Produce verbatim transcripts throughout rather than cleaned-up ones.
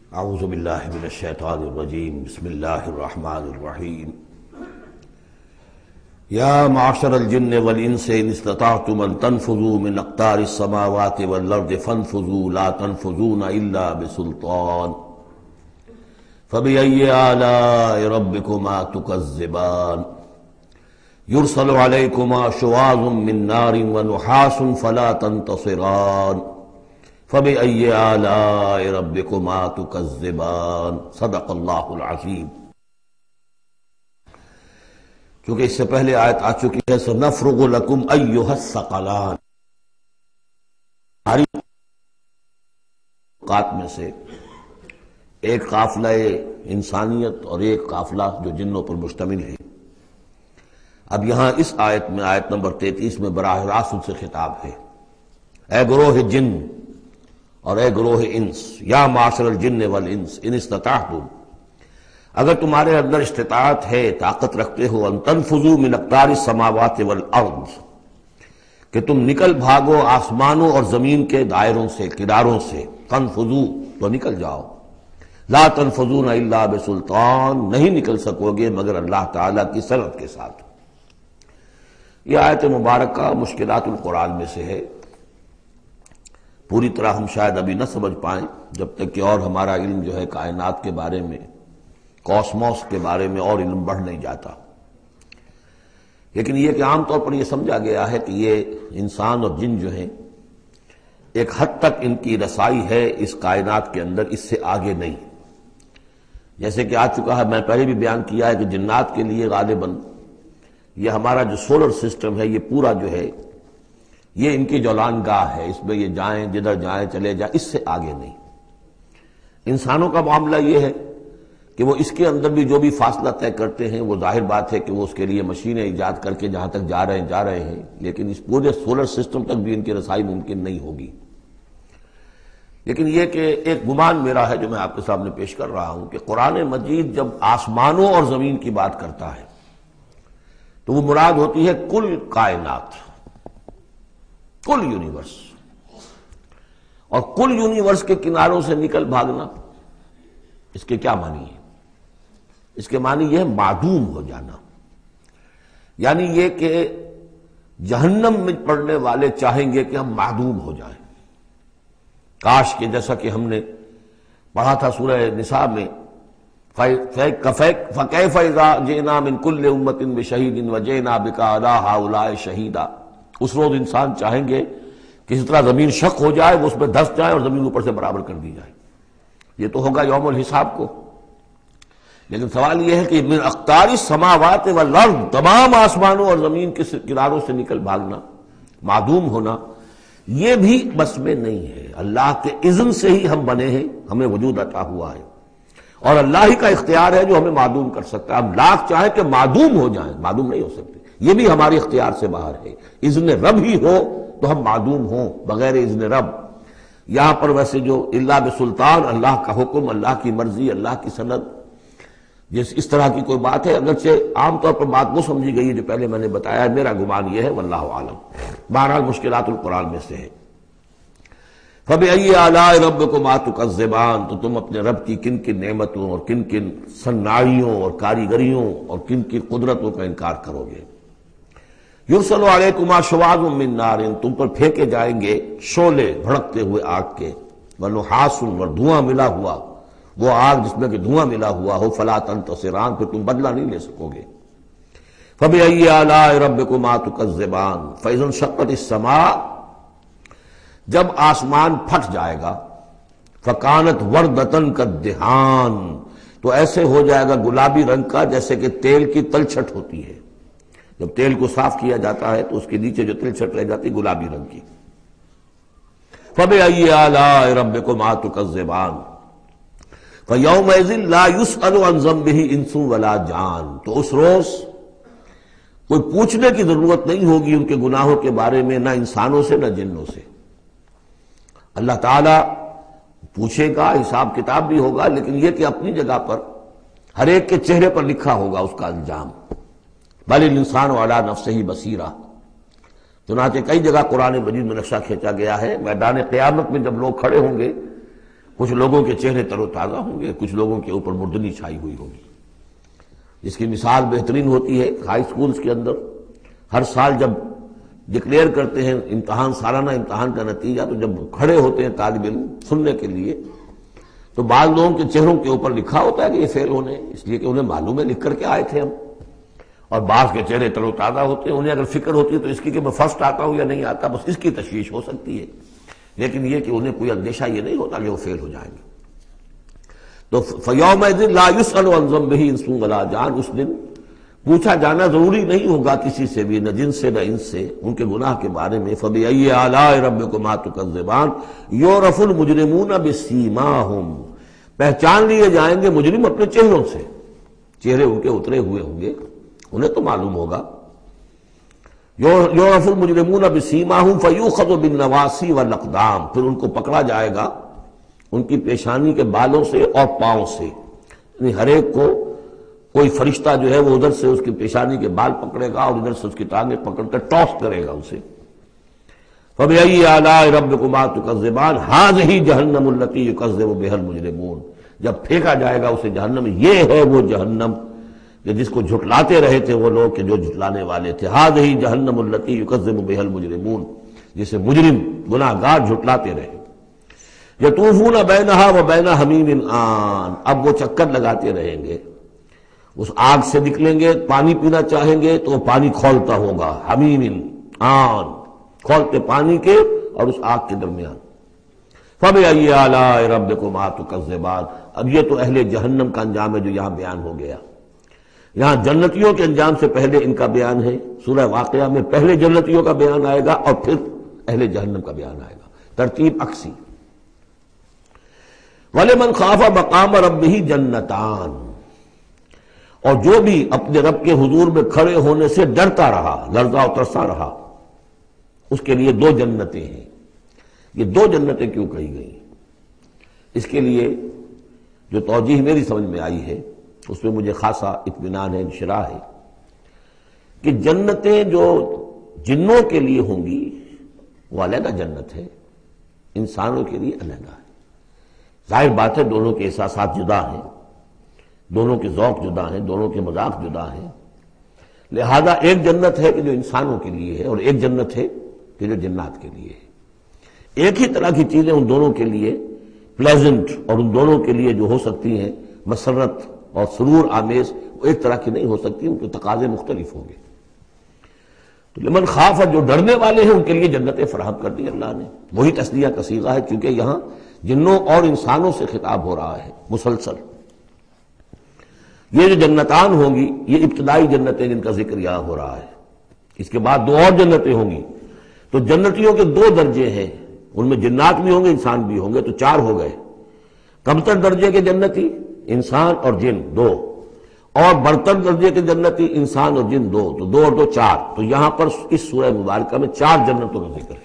اعوذ باللہ من الشیطان الرجیم بسم اللہ الرحمن الرحیم یا معشر الجن والانس ان استطعتم ان تنفذوا من اقطار السماوات والارض فانفذوا لا تنفذون الا بسلطان فبأي آلاء ربكما تكذبان يرسل عليكما شواظ من نار ونحاس فلا تنتصران فبأي آلاء ربكما تكذبان صدق اللہ العظیم۔ چونکہ اس سے پہلے آیت آ چکی ہے سنفرغ لکم ایھا الثقلان، ہماری اوقات میں سے ایک قافلہ انسانیت اور ایک قافلہ جو جنوں پر مشتمل ہے۔ اب یہاں اس آیت میں آیت نمبر تینتیس میں براہ راست ان سے خطاب ہے، اے گروہ جن اور اے گروہ انس، یا معاشر الجن والانس ان استطعتم، اگر تمہارے اندر استطاعت ہے، طاقت رکھتے ہو، ان تنفذوا من اقطار السماوات والارض، کہ تم نکل بھاگو آسمانوں اور زمین کے دائروں سے، کناروں سے، تنفذوا تو نکل جاؤ، لا تنفذون الا بسلطان، نہیں نکل سکو گے مگر اللہ تعالیٰ کی سند کے ساتھ۔ یہ آیت مبارکہ مشکلات القرآن میں سے ہے، پوری طرح ہم شاید ابھی نہ سمجھ پائیں جب تک کہ اور ہمارا علم جو ہے کائنات کے بارے میں، کاسموس کے بارے میں اور علم بڑھ نہیں جاتا۔ لیکن یہ کہ عام طور پر یہ سمجھا گیا ہے کہ یہ انسان اور جن جو ہیں ایک حد تک ان کی رسائی ہے اس کائنات کے اندر، اس سے آگے نہیں۔ جیسے کہ آ چکا ہے، میں پہلے بھی بیان کیا ہے کہ جنات کے لیے غالباً یہ ہمارا جو سولر سسٹم ہے یہ پورا جو ہے یہ ان کی جولان گاہ ہے، اس میں یہ جائیں جدھر جائیں چلے جائیں، اس سے آگے نہیں۔ انسانوں کا معاملہ یہ ہے کہ وہ اس کے اندر بھی جو بھی فاصلہ طے کرتے ہیں وہ ظاہر بات ہے کہ وہ اس کے لیے مشینیں ایجاد کر کے جہاں تک جا رہے ہیں جا رہے ہیں، لیکن اس پورے سولر سسٹم تک بھی ان کی رسائی ممکن نہیں ہوگی۔ لیکن یہ کہ ایک گمان میرا ہے جو میں آپ کے سامنے پیش کر رہا ہوں کہ قرآن مجید جب آسمانوں اور زمین کی بات کرتا ہے تو وہ مراد ہوتی ہے کل کائنات، کل یونیورس، اور کل یونیورس کے کناروں سے نکل بھاگنا، اس کے کیا معنی ہے؟ اس کے معنی یہ ہے معدوم ہو جانا، یعنی یہ کہ جہنم میں پڑنے والے چاہیں گے کہ ہم معدوم ہو جائیں۔ کاش کہ جیسا کہ ہم نے پڑھا تھا سورہ نساء میں، فَكَيْفَ إِذَا جِئْنَا مِن كُلِّ أُمَّةٍ بِشَهِيدٍ وَجِئْنَا بِكَ عَلَىٰ هَٰؤُلَاءِ شَهِيدًا۔ اس روز انسان چاہیں گے کہ اس طرح زمین شق ہو جائے، وہ اس میں دھس جائے اور زمین اوپر سے برابر کر دی جائے۔ یہ تو ہوگا یوم الحساب کو۔ لیکن سوال یہ ہے کہ من اقطار السماوات والارض، تمام آسمانوں اور زمین کے کناروں سے نکل بھاگنا، معدوم ہونا، یہ بھی بس میں نہیں ہے۔ اللہ کے اذن سے ہی ہم بنے ہیں، ہمیں وجود عطا ہوا ہے، اور اللہ ہی کا اختیار ہے جو ہمیں معدوم کر سکتا ہے۔ ہم لاکھ چاہیں کہ معدوم ہو جائیں، معدوم نہیں ہو سکتے، یہ بھی ہمارے اختیار سے باہر ہے۔ اذن رب ہی ہو تو ہم معدوم ہوں بغیر اذن رب۔ یہاں پر ویسے جو اللہ بسلطان، اللہ کا حکم، اللہ کی مرضی، اللہ کی سند، جس اس طرح کی کوئی بات ہے، اگرچہ عام طور پر بات وہ سمجھی گئی ہے جو پہلے میں نے بتایا ہے، میرا گمان یہ ہے واللہ عالم۔ بہرحال مشکلات القرآن میں سے ہے۔ فَبِأَيِّ آلَاءِ رَبِّكُمَا تُكَذِّبَانِ، تو تم اپنے رب کی کن کن نعمتوں اور کن کن صناعیوں اور کاریگریوں اور کن کن قدرتوں کا انکار کرو گے۔ یرسل علیکما شواظ من نار، تم پر پھینکے جائیں گے شعلے بھڑکتے ہوئے آگ کے، ونحاس، اور دھواں ملا ہوا، وہ آگ جس میں کہ دھواں ملا ہوا ہو، فلا تنتصران، پھر تم بدلہ نہیں لے سکو گے۔ فبأي آلاء ربكما تكذبان، فإذا انشقت السماء، جب آسمان پھٹ جائے گا، فکانت وردۃ کالدہان، تو ایسے ہو جائے گا گلابی رنگ کا جیسے کہ تیل کی تلچھٹ ہوتی ہے۔ جب تیل کو صاف کیا جاتا ہے تو اس کے نیچے جو تلچھٹ رہ جاتی گلابی رنگ کی۔ فبأي آلاء ربكما تكذبان فيومئذ لا يسأل عن ذنبه انس ولا جان، تو اس روز کوئی پوچھنے کی ضرورت نہیں ہوگی ان کے گناہوں کے بارے میں، نہ انسانوں سے نہ جنوں سے۔ اللہ تعالیٰ پوچھے گا، حساب کتاب بھی ہوگا، لیکن یہ کہ اپنی جگہ پر ہر ایک کے چہرے پر لکھا ہوگا اس کا انجام۔ بل الانسان علی نفسہ بصیرہ، چنانچہ کئی جگہ قرآن مجید میں نقشہ کھینچا گیا ہے، میدان قیامت میں جب لوگ کھڑے ہوں گے کچھ لوگوں کے چہرے تر و تازہ ہوں گے، کچھ لوگوں کے اوپر مردنی چھائی ہوئی ہوگی، جس کی مثال بہترین ہوتی ہے ہائی سکولز کے اندر ہر سال جب ڈکلیئر کرتے ہیں امتحان، سالانہ امتحان کا نتیجہ، تو جب کھڑے ہوتے ہیں طالب علم سننے کے لیے تو بعض لوگوں کے چہروں کے اوپر لکھا ہوتا ہے کہ یہ فیل ہونے، اس لیے کہ انہیں معلوم ہے لکھ کر کے آئے تھے ہم، اور بعض کے چہرے تر و تازہ ہوتے ہیں، انہیں اگر فکر ہوتی ہے تو اس کی کہ میں فرسٹ آتا ہوں یا نہیں آتا، بس اس کی تشویش ہو سکتی ہے، لیکن یہ کہ انہیں کوئی اندیشہ یہ نہیں ہوتا کہ وہ فیل ہو جائیں گے۔ تو فَيَوْمَئِذٍ لَا يُسْأَلُ عَنْ ذَنبِهِ انسٌ وَلَا جان، اس دن پوچھا جانا ضروری نہیں ہوگا کسی سے بھی، نہ جن سے نہ ان سے، ان کے گناہ کے بارے میں۔ فَبِأَيِّ آلَاءِ رَبِّكُمَا تُكَذِّبَانِ يُعْرَفُ الْمُجْرِمُونَ بِسِيمَاهُمْ، پہچان لیے جائیں گے مجرم اپنے چہروں سے، چہرے ان کے اترے ہوئے ہوں گے، انہیں تو معلوم ہوگا۔ یعرف المجرمون بسیماہم فیؤخذ بالنواصی والاقدام، پھر ان کو پکڑا جائے گا ان کی پیشانی کے بالوں سے اور پاؤں سے، یعنی ہر ایک کو کوئی فرشتہ جو ہے وہ ادھر سے اس کی پیشانی کے بال پکڑے گا اور ادھر سے اس کی ٹانگیں پکڑ کر ٹاس کرے گا اسے۔ فَبِأَيِّ آلَاءِ رَبِّكُمَا تُكَذِّبَانِ هَٰذِهِ جَهَنَّمُ الَّتِي يُكَذِّبُ بِهَا الْمُجْرِمُونَ، جب پھینکا جائے گا اسے جہنم میں، یہ ہے وہ جہنم کہ جس کو جھٹلاتے رہے تھے وہ لوگ کہ جو جھٹلانے والے تھے۔ هَٰذِهِ جَهَنَّمُ الَّتِي يُكَذِّبُ بِهَا الْمُجْرِمُونَ، جسے مجرم گناہ گار جھٹلاتے رہے۔ يَطُوفُونَ بَيْنَهَا وَبَيْنَ حَمِيمٍ آن، اب وہ چکر لگاتے رہیں گے، اس آگ سے نکلیں گے، پانی پینا چاہیں گے تو وہ پانی کھولتا ہوگا، حمیم آن، کھولتے پانی کے اور اس آگ کے درمیان۔ فَبِأَيِّ آلَاءِ رَبِّكُمَا تُكَذِّبَانِ، اب یہ تو اہل جہنم کا انجام ہے جو یہاں بیان ہو گیا۔ یہاں جنتیوں کے انجام سے پہلے ان کا بیان ہے، سورہ واقعہ میں پہلے جنتیوں کا بیان آئے گا اور پھر اہل جہنم کا بیان آئے گا، ترتیب عکسی۔ وَلِمَنْ خَافَ مَقَامَ رَبِّهِ جَنَّتَانِ، اور جو بھی اپنے رب کے حضور میں کھڑے ہونے سے ڈرتا رہا، لرزا و ترسا رہا، اس کے لیے دو جنتیں ہیں۔ یہ دو جنتیں کیوں کہی گئی؟ اس کے لیے جو توجیہ میری سمجھ میں آئی ہے اس میں مجھے خاصا اطمینان ہے، انشراح ہے کہ جنتیں جو جنوں کے لیے ہوں گی وہ علیحدہ جنت ہے، انسانوں کے لیے علیحدہ ہے۔ ظاہر بات ہے دونوں کے احساسات جدا ہیں، دونوں کے ذوق جدا ہیں، دونوں کے مذاق جدا ہیں، لہذا ایک جنت ہے کہ جو انسانوں کے لیے ہے اور ایک جنت ہے کہ جو جنات کے لیے ہے۔ ایک ہی طرح کی چیزیں ان دونوں کے لیے پلیزنٹ اور ان دونوں کے لیے جو ہو سکتی ہیں مسرت اور سرور آمیز، وہ ایک طرح کی نہیں ہو سکتی، ان کے تقاضے مختلف ہوں گے۔ تو لمن خاف، جو ڈرنے والے ہیں ان کے لیے جنتیں فراہم کر دی اللہ نے، وہی تسلیہ کا صیغہ ہے کیونکہ یہاں جنوں اور انسانوں سے خطاب ہو رہا ہے مسلسل۔ یہ جو جنتان ہوں گی یہ ابتدائی جنتیں جن کا ذکر یہاں ہو رہا ہے، اس کے بعد دو اور جنتیں ہوں گی، تو جنتیوں کے دو درجے ہیں، ان میں جنات بھی ہوں گے انسان بھی ہوں گے، تو چار ہو گئے۔ کمتر درجے کے جنتی انسان اور جن دو، اور برتر درجے کے جنتی انسان اور جن دو، تو دو اور دو چار۔ تو یہاں پر اس سورہ مبارکہ میں چار جنتوں کا ذکر ہے۔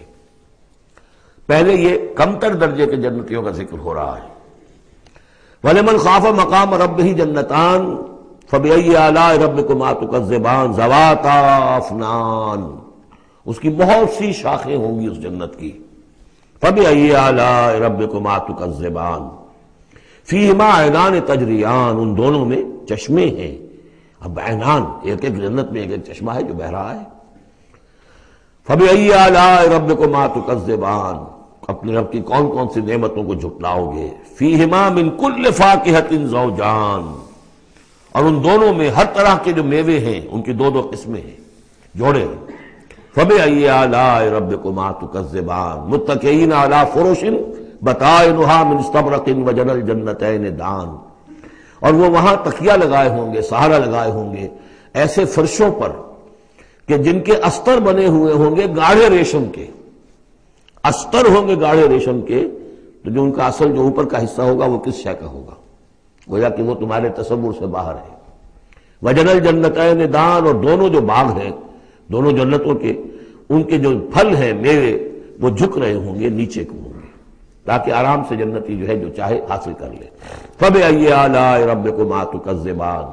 پہلے یہ کمتر درجے کے جنتیوں کا ذکر ہو رہا ہے۔ وَلِمَنْ خَافَ مَقَامَ رَبِّهِ جَنَّتَانِ فَبِأَيِّ آلَاءِ رَبِّكُمَا تُكَذِّبَانِ ذَوَاتَا أَفْنَانٍ، اس کی بہت سی شاخیں ہوں گی اس جنت کی۔ فَبِأَيِّ آلَاءِ رَبِّكُمَا تُكَذِّبَانِ فِيهِمَا عَيْنَانِ تَجْرِيَانِ، ان دونوں میں چشمے ہیں۔ اب عینان، ایک ایک جنت میں ایک ایک چشمہ ہے جو بہہ رہا ہے۔ فَبِأَيِّ آلَاءِ رَبِّكُمَا تُكَذِّبَانِ، اپنے رب کی کون کون سی نعمتوں کو جھٹلاؤ گے۔ فِيهِمَا مِن كُلِّ فَاكِهَةٍ زَوْجَانِ، اور ان دونوں میں ہر طرح کے جو میوے ہیں ان کی دو دو قسمیں ہیں، جوڑے ہیں۔ فَبِأَيِّ آلَاءِ رَبِّكُمَا تُكَذِّبَانِ مُتَّكِئِينَ عَلَىٰ فُرُشٍ بَطَائِنُهَا مِن اسْتَبْرَقٍ وَجَنَى الْجَنَّتَيْنِ دَانٍ، اور وہ وہاں تکیہ لگائے ہوں گے، سہارا لگائے ہوں گے ایسے فرشوں پر کہ جن کے استر بنے ہوئے ہوں گے گاڑھے ریشم کے، استر ہوں گے گاڑھے ریشم کے، تو جو ان کا اصل جو اوپر کا حصہ ہوگا وہ کس شے کا ہوگا، گویا کہ وہ تمہارے تصور سے باہر ہے۔ وَجَنَى الْجَنَّتَيْنِ دَانٍ، اور دونوں جو باغ ہیں دونوں جنتوں کے، ان کے جو پھل ہیں میوے وہ جھک رہے ہوں گے نیچے کو ہوں گے تاکہ آرام سے جنتی جو ہے جو چاہے حاصل کر لے۔ فَبِأَيِّ آلَاءِ رَبِّكُمَا تُكَذِّبَانِ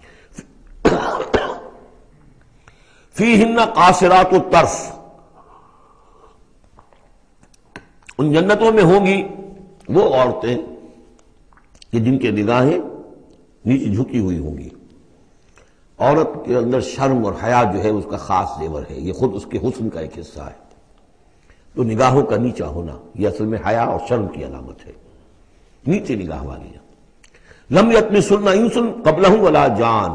فِيهِنَّ قَاصِرَاتُ الطَّرْفِ، ان جنتوں میں ہوں گی وہ عورتیں کہ جن کے نگاہیں نیچے جھکی ہوئی ہوں گی. عورت کے اندر شرم اور حیا جو ہے اس کا خاص زیور ہے، یہ خود اس کے حسن کا ایک حصہ ہے. تو نگاہوں کا نیچا ہونا یہ اصل میں حیا اور شرم کی علامت ہے، نیچے نگاہ والی. لم یطمثن انس قبلہم ولا جان،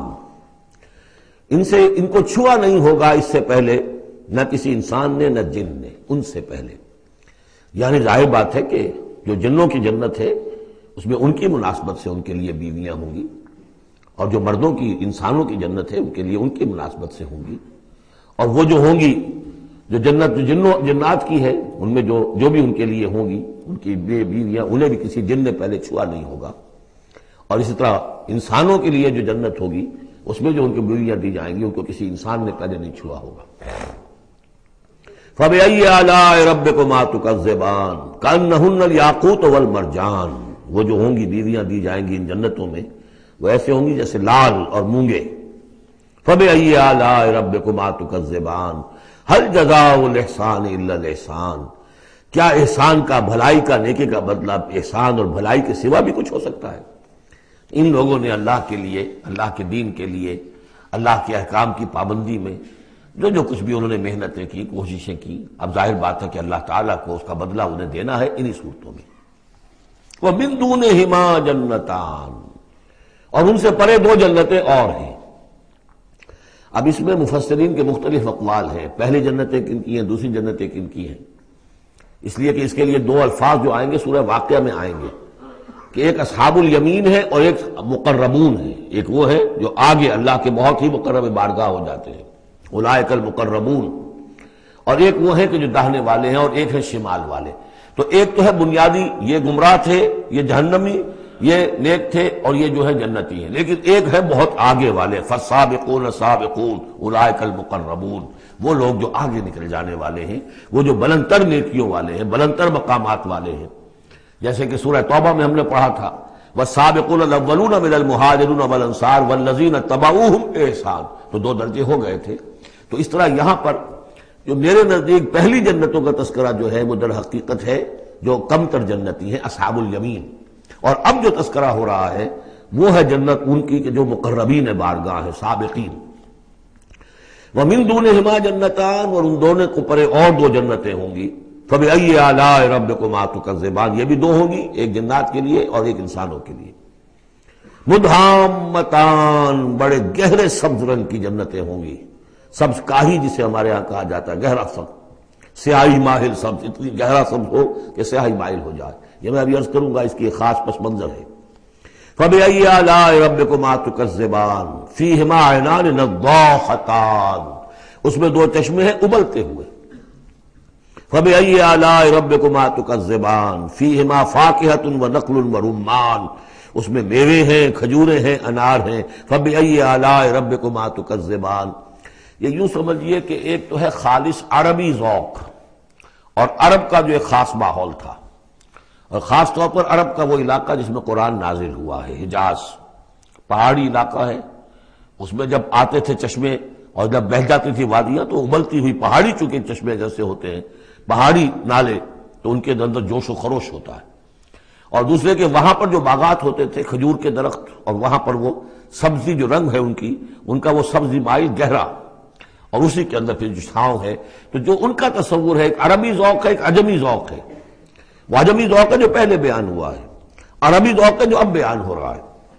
ان سے ان کو چھوا نہیں ہوگا اس سے پہلے نہ کسی انسان نے نہ جن نے، ان سے پہلے. یعنی ظاہر بات ہے کہ جو جنوں کی جنت ہے اس میں ان کی مناسبت سے ان کے لیے بیویاں ہوں گی، اور جو مردوں کی انسانوں کی جنت ہے ان کے لیے ان کی مناسبت سے ہوں گی. اور وہ جو ہوں گی جو جنت جو جنوں جنات کی ہے ان میں جو جو بھی ان کے لیے ہوں گی ان کی بیویاں انہیں بھی کسی جن نے پہلے چھوا نہیں ہوگا. اور اسی طرح انسانوں کے لیے جو جنت ہوگی اس میں جو ان کی بیویاں دی جائیں گی ان کو کسی انسان نے پہلے نہیں چھوا ہوگا. فَبِأَيِّ آلَاءِ رَبِّكُمَا تُكَذِّبَانِ كَأَنَّهُنَّ الْيَاقُوتُ وَالْمَرْجَانُ، وہ جو ہوں گی بیویاں دی جائیں گی ان جنتوں میں وہ ایسے ہوں گی جیسے لال اور مونگے. فَبِأَيِّ آلَاءِ رَبِّكُمَا تُكَذِّبَانِ هَلْ جَزَاءُ الْإِحْسَانِ إِلَّا الْإِحْسَانُ، کیا احسان کا، بھلائی کا، نیکی کا بدلہ احسان اور بھلائی کے سوا بھی کچھ ہو سکتا ہے؟ ان لوگوں نے اللہ کے لیے، اللہ کے دین کے لیے، اللہ کے احکام کی پابندی میں جو جو کچھ بھی انہوں نے محنتیں کی، کوششیں کی، اب ظاہر بات ہے کہ اللہ تعالیٰ کو اس کا بدلہ انہیں دینا ہے انہی صورتوں میں. وَمِن دُونِهِمَا جَنَّتَانِ، اور ان سے پرے دو جنتیں اور ہیں. اب اس میں مفسرین کے مختلف اقوال ہیں، پہلی جنتیں کن کی ہیں، دوسری جنتیں کن کی ہیں. اس لیے کہ اس کے لیے دو الفاظ جو آئیں گے سورہ واقعہ میں آئیں گے کہ ایک اصحاب الیمین ہے اور ایک مقربون ہے. ایک وہ ہے جو آگے اللہ کے بہت ہی مقرب بارگاہ ہو جاتے ہیں، اولئک المقربون، اور ایک وہ ہے کہ جو داہنے والے ہیں اور ایک ہے شمال والے. تو ایک تو ہے بنیادی، یہ گمراہ تھے، یہ جہنمی، یہ نیک تھے، اور یہ جو ہے جنتی ہیں. لیکن ایک ہے بہت آگے والے، فالسابقون سابقون اولئک المقربون، وہ لوگ جو آگے نکل جانے والے ہیں، وہ جو بلندتر نیکیوں والے ہیں، بلندتر مقامات والے ہیں. جیسے کہ سورہ توبہ میں ہم نے پڑھا تھا والسابقون الاولون من المہاجرین والانصار والذین اتبعوہم بإحسان، تو دو درجے ہو گئے تھے. تو اس طرح یہاں پر جو میرے نزدیک پہلی جنتوں کا تذکرہ جو ہے وہ در حقیقت ہے جو کم تر جنتی ہیں، اصحاب الیمین. اور اب جو تذکرہ ہو رہا ہے وہ ہے جنت ان کی کہ جو مقربین بارگاہ ہے، سابقین. وَمِن دُونِهِمَا جَنَّتَانِ، اور ان دونوں کو پرے اور دو جنتیں ہوں گی. فَبِأَيِّ آلَاءِ رَبِّكُمَا تُكَذِّبَانِ، یہ بھی دو ہوں گی، ایک جنات کے لیے اور ایک انسانوں کے لیے. مُدْحَامَّتَانِ، بڑے گہرے سبز رنگ کی جنتیں ہوں گی. سبز کاہی جسے ہمارے ہاں کہا جاتا ہے، گہرا سبز، سیاہی مائل سبز، اتنی گہرا سبز ہو کہ سیاہی مائل ہو جائے. یہ میں ابھی عرض کروں گا، اس کی ایک خاص پس منظر ہے. فَبِأَيِّ آلَاءِ رَبِّكُمَا تُكَذِّبَانِ فِيهِمَا عَيْنَانِ نَضَّاخَتَانِ، اس میں دو چشمے ہیں ابلتے ہوئے. فَبِأَيِّ آلَاءِ رَبِّكُمَا تُكَذِّبَانِ فِيهِمَا فَاكِهَةٌ وَنَخْلٌ وَرُمَّانٌ، اس میں میوے ہیں، کھجوریں ہیں، انار ہیں. فَبِأَيِّ آلَاءِ رَبِّكُمَا تُكَذِّبَانِ، یہ یوں سمجھیے کہ ایک تو ہے خالص عربی ذوق، اور عرب کا جو ایک خاص ماحول تھا، اور خاص طور پر عرب کا وہ علاقہ جس میں قرآن نازل ہوا ہے، حجاز پہاڑی علاقہ ہے. اس میں جب آتے تھے چشمے اور جب بہہ جاتی تھی وادیاں تو ابلتی ہوئی پہاڑی چونکہ چشمے جیسے ہوتے ہیں، پہاڑی نالے، تو ان کے اندر جوش و خروش ہوتا ہے. اور دوسرے کہ وہاں پر جو باغات ہوتے تھے کھجور کے درخت، اور وہاں پر وہ سبزی جو رنگ ہے ان کی، ان کا وہ سبزی مائل گہرا، اور اسی کے اندر پھر جو چھاؤں ہے. تو جو ان کا تصور ہے ایک عربی ذوق ہے، ایک عجمی ذوق ہے. وہ عجمی ذوق ہے جو پہلے بیان ہوا ہے، عربی ذوق ہے جو اب بیان ہو رہا ہے.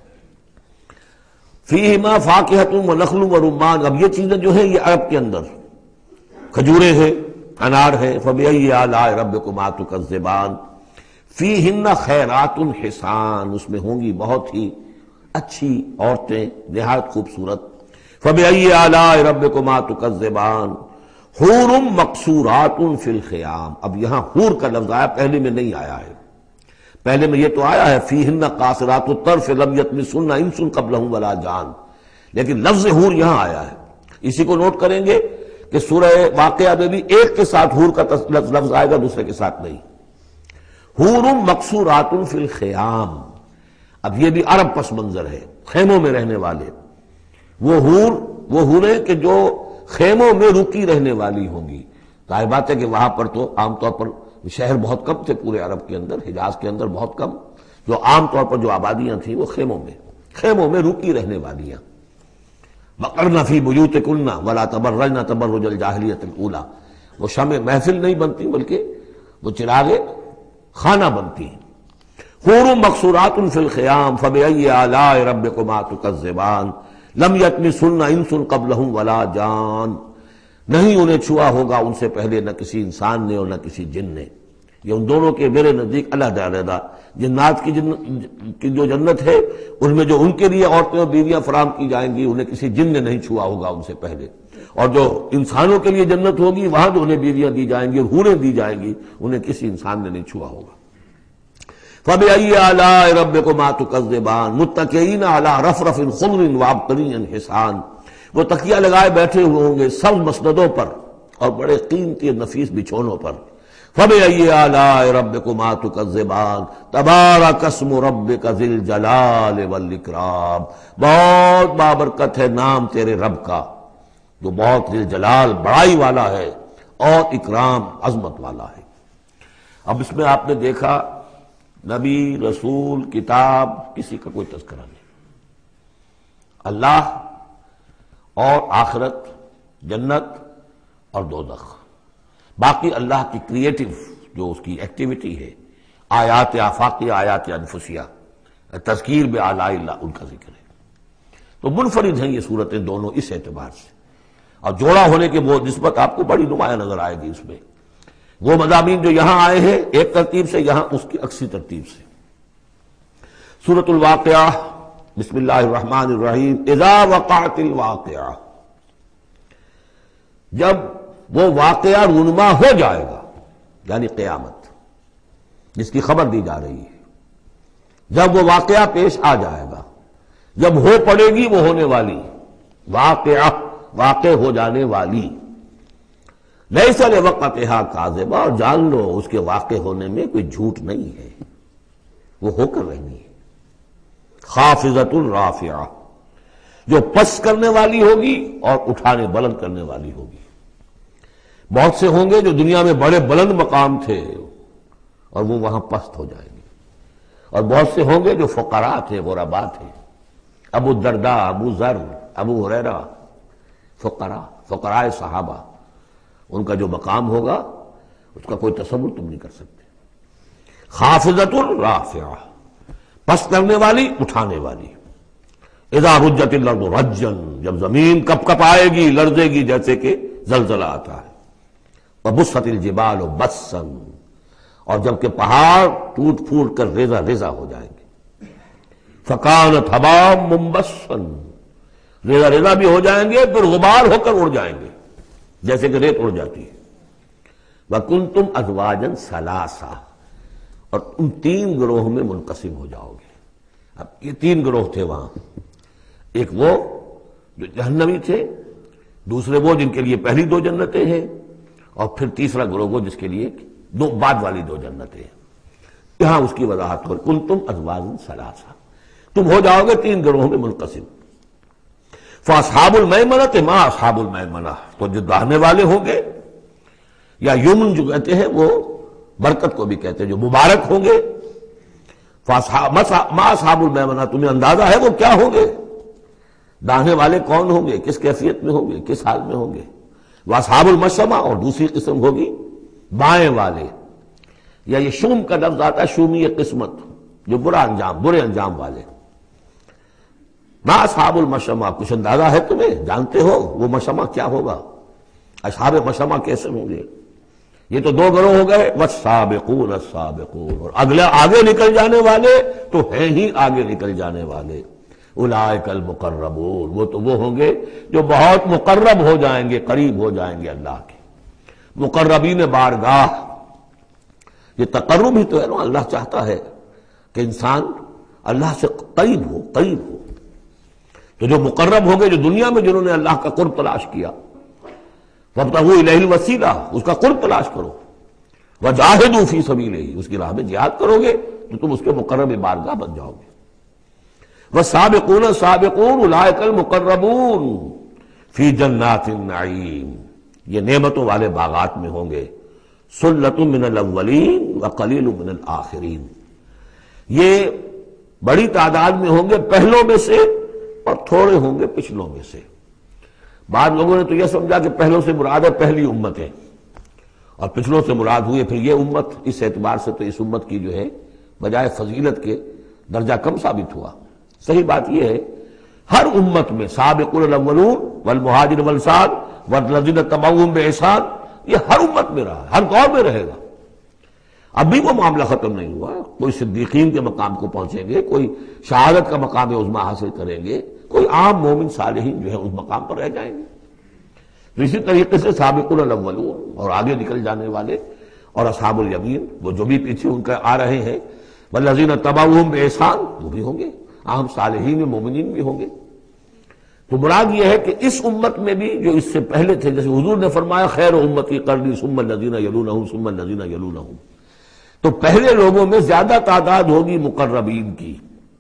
فیہما فاکہۃ ونخل ورمان، اب یہ چیزیں جو ہیں یہ عرب کے اندر کھجوریں ہیں، انار ہے. فبأی آلاء ربکما تکذبان فیہن خیرات حسان، اس میں ہوں گی بہت ہی اچھی عورتیں نہایت خوبصورت. فبأی آلاء ربکما تکذبان حور مقصورات فی الخیام. اب یہاں حور کا لفظ آیا، پہلے میں نہیں آیا ہے. پہلے میں یہ تو آیا ہے فیہن قاصرات الطرف لم یطمثن انس قبلہم ولا جان، لیکن لفظ حور یہاں آیا ہے. اسی کو نوٹ کریں گے کہ سورہ واقعہ میں بھی ایک کے ساتھ حور کا لفظ آئے گا، دوسرے کے ساتھ نہیں. حور مقصورات فی الخیام، اب یہ بھی عرب پس منظر ہے، خیموں میں رہنے والے. وہ حور وہ حوریں کہ جو خیموں میں رکی رہنے والی ہوں گی. ظاہر بات ہے کہ وہاں پر تو عام طور پر شہر بہت کم تھے پورے عرب کے اندر، حجاز کے اندر بہت کم، جو عام طور پر جو آبادیاں تھیں وہ خیموں میں خیموں میں رکی رہنے والیاں. وقرن فی بیوتکن ولا تبرجن تبرج الجاہلیۃ الاولی، وہ شمع محفل نہیں بنتی بلکہ وہ چراغ خانہ بنتی ہیں. حور مقصورات فی الخیام فبأی آلاء ربکما تکذبان لم یطمثہن انس قبلہم ولا جان، نہیں انہیں چھوا ہوگا ان سے پہلے نہ کسی انسان نے اور نہ کسی جن نے. یہ ان دونوں کے میرے نزدیک علیحدہ علیحدہ. جنات کی جن کی جو جنت ہے ان میں جو ان کے لیے عورتیں اور بیویاں فراہم کی جائیں گی انہیں کسی جن نے نہیں چھوا ہوگا ان سے پہلے، اور جو انسانوں کے لیے جنت ہوگی وہاں جو انہیں بیویاں دی جائیں گی اور حوریں دی جائیں گی انہیں کسی انسان نے نہیں چھوا ہوگا. فَبِأَيِّ آلَاءِ رَبِّكُمَا تُكَذِّبَانِ مُتَّكِئِينَ عَلَىٰ رَفْرَفٍ خُضْرٍ وَعَبْقَرِيٍّ حِسَانٍ، وہ تکیہ لگائے بیٹھے ہوئے ہوں گے سبز مسندوں پر اور بڑے قیمتی نفیس بچھونوں پر. فَبِأَيِّ آلَاءِ رَبِّكُمَا تُكَذِّبَانِ تَبَارَكَ اسْمُ رَبِّكَ ذِي الْجَلَالِ وَالْإِكْرَامِ، بہت بابرکت ہے نام تیرے رب کا جو بہت ذی الجلال بڑائی والا ہے اور اکرام عظمت والا ہے. اب اس میں آپ نے دیکھا نبی، رسول، کتاب، کسی کا کوئی تذکرہ نہیں. اللہ اور آخرت، جنت اور دوزخ، باقی اللہ کی کریٹو جو اس کی ایکٹیویٹی ہے، آیات آفاقی، آیات انفسیہ، تذکیر بآلاء اللہ، ان کا ذکر ہے. تو منفرد ہیں یہ صورتیں دونوں اس اعتبار سے، اور جوڑا ہونے کے وہ نسبت آپ کو بڑی نمایاں نظر آئے گی اس میں. وہ مضامین جو یہاں آئے ہیں ایک ترتیب سے، یہاں اس کی عکسی ترتیب سے. سورۃ الواقعہ، بسم اللہ الرحمن الرحیم. اذا وقعت الواقعہ، جب وہ واقعہ رونما ہو جائے گا، یعنی قیامت جس کی خبر دی جا رہی ہے، جب وہ واقعہ پیش آ جائے گا، جب ہو پڑے گی وہ ہونے والی واقعہ، واقع ہو جانے والی. لیس لوقتھا کاذبہ، اور جان لو اس کے واقع ہونے میں کوئی جھوٹ نہیں ہے، وہ ہو کر رہنی ہے. خافضۃ رافعہ، جو پس کرنے والی ہوگی اور اٹھانے بلند کرنے والی ہوگی. بہت سے ہوں گے جو دنیا میں بڑے بلند مقام تھے اور وہ وہاں پست ہو جائیں گے، اور بہت سے ہوں گے جو فقراء تھے، غرباء تھے. ابو الدرداء، ابو ذر، ابو ہریرہ، فقراء فقراء صحابہ، ان کا جو مقام ہوگا اس کا کوئی تصور تم نہیں کر سکتے. خافضۃ رافعہ، پس کرنے والی، اٹھانے والی. اذا رجت الارض رجا، جب زمین کپ کپ آئے گی، لرزے گی جیسے کہ زلزلہ آتا ہے. وبست الجبال بسا، اور جب کہ پہاڑ ٹوٹ پھوٹ کر ریزہ ریزہ ہو جائیں گے. فکانت حباء منبثا، ریزہ ریزہ بھی ہو جائیں گے، پھر غبار ہو کر اڑ جائیں گے جیسے کہ ریت اڑ جاتی ہے. وَكُنْتُمْ أَزْوَاجًا ثَلَاثًا، اور تم تین گروہ میں منقسم ہو جاؤ گے. اب یہ تین گروہ تھے وہاں، ایک وہ جو جہنمی تھے، دوسرے وہ جن کے لیے پہلی دو جنتیں ہیں، اور پھر تیسرا گروہ وہ جس کے لیے دو بعد والی دو جنتیں ہیں. یہاں اس کی وضاحت ہو، کنتم ازواجا ثلاثا، تم ہو جاؤ گے تین گروہوں میں منقسم. فاصحاب المیمنۃ ما اصحاب المیمنہ، تو جو داہنے والے ہوں گے، یا یمن جو کہتے ہیں وہ برکت کو بھی کہتے ہیں، جو مبارک ہوں گے. ما اصحاب المیمنہ، تمہیں اندازہ ہے وہ کیا ہوں گے؟ داہنے والے کون ہوں گے، کس کیفیت میں ہوں گے، کس حال میں ہوں گے. واصحاب المشأمہ، اور دوسری قسم ہوگی بائیں والے، یا یہ شوم کا لفظ آتا ہے، شومی قسمت، جو برا انجام، برے انجام والے. ما اصحاب المشأمہ، کچھ اندازہ ہے تمہیں، جانتے ہو وہ مشأمہ کیا ہوگا، اصحاب مشأمہ کیسے ہوں گے؟ یہ تو دو گروہ ہو گئے. والسابقون السابقون، اور اگلے آگے نکل جانے والے تو ہیں ہی آگے نکل جانے والے. اولئک المقربون، وہ تو وہ ہوں گے جو بہت مقرب ہو جائیں گے، قریب ہو جائیں گے اللہ کے. مقربین بارگاہ، یہ تقرب ہی تو ہے نا. اللہ چاہتا ہے کہ انسان اللہ سے قریب ہو، قریب ہو. تو جو مقرب ہو گئے، جو دنیا میں جنہوں نے اللہ کا قرب تلاش کیا، وابتغوا الیہ الوسیلہ، اس کا قرب تلاش کرو. وجاہدوا فی سبیلہ، اس کی راہ میں جہاد کرو گے تو تم اس کے مقرب بارگاہ بن جاؤ گے. والسابقون السابقون اولئک المقربون فی جنات النعیم، یہ نعمتوں والے باغات میں ہوں گے. سلۃ من الاولین وقلیل من الآخرین، یہ بڑی تعداد میں ہوں گے پہلوں میں سے اور تھوڑے ہوں گے پچھلوں میں سے۔ بعض لوگوں نے تو یہ سمجھا کہ پہلوں سے مراد ہے پہلی امت ہے اور پچھلوں سے مراد ہوئے پھر یہ امت، اس اعتبار سے تو اس امت کی جو ہے بجائے فضیلت کے درجہ کم ثابت ہوا۔ صحیح بات یہ ہے ہر امت میں سابقون الاولون والمہاجر والانصار والذین تبعوہم بإحسان، یہ ہر امت میں رہا، ہر دور میں رہے گا۔ اب بھی وہ معاملہ ختم نہیں ہوا، کوئی صدیقین کے مقام کو پہنچیں گے، کوئی شہادت کا مقام عظمیٰ حاصل کریں گے، کوئی عام مومن صالحین جو ہے اس مقام پر رہ جائیں گے۔ تو اسی طریقے سے سابقون الاولون اور آگے نکل جانے والے اور اصحاب الیمین، وہ جو بھی پیچھے ان کا آ رہے ہیں، والذین تبعوہم بإحسان، وہ بھی ہوں گے، عام صالحین و مومنین بھی ہوں گے۔ تو مراد یہ ہے کہ اس امت میں بھی جو اس سے پہلے تھے، جیسے حضور نے فرمایا خیر امتی قرنی ثم الذین یلونہم ثم الذین یلونہم، تو پہلے لوگوں میں زیادہ تعداد ہوگی مقربین کی،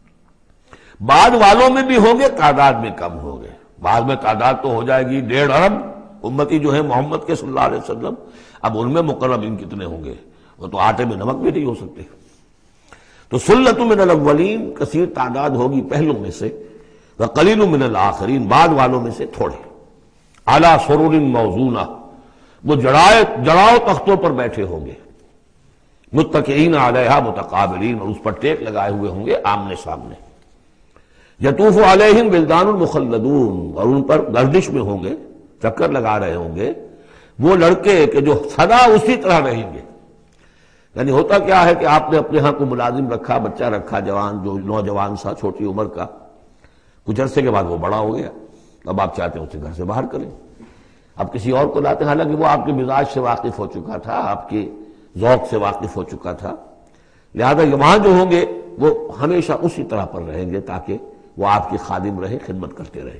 بعد والوں میں بھی ہوں گے، تعداد میں کم ہوں گے۔ بعد میں تعداد تو ہو جائے گی ڈیڑھ ارب امتی جو ہے محمد کے صلی اللہ علیہ وسلم، اب ان میں مقربین کتنے ہوں گے؟ وہ تو آٹے میں نمک بھی نہیں ہو سکتے۔ تو سلۃ من الاولین کثیر تعداد ہوگی پہلوں میں سے، وقلیل من الآخرین بعد والوں میں سے تھوڑے، علی سرر موضونہ، وہ جڑائے جڑاؤ تختوں پر بیٹھے ہوں گے، متکئین علیہا متقابلین، اور اس پر ٹیک لگائے ہوئے ہوں گے آمنے سامنے، یطوف علیہم ولدان المخلدون، اور ان پر گردش میں ہوں گے، چکر لگا رہے ہوں گے وہ لڑکے کہ جو سدا اسی طرح رہیں گے۔ یعنی ہوتا کیا ہے کہ آپ نے اپنے ہاں کو ملازم رکھا، بچہ رکھا، جوان جو نوجوان سا چھوٹی عمر کا، کچھ عرصے کے بعد وہ بڑا ہو گیا، اب آپ چاہتے ہیں اسے گھر سے باہر کریں، اب کسی اور کو لاتے ہیں، حالانکہ وہ آپ کے مزاج سے واقف ہو چکا تھا، آپ کے ذوق سے واقف ہو چکا تھا، لہذا وہاں جو ہوں گے وہ ہمیشہ اسی طرح پر رہیں گے تاکہ وہ آپ کی خادم رہے، خدمت کرتے رہے۔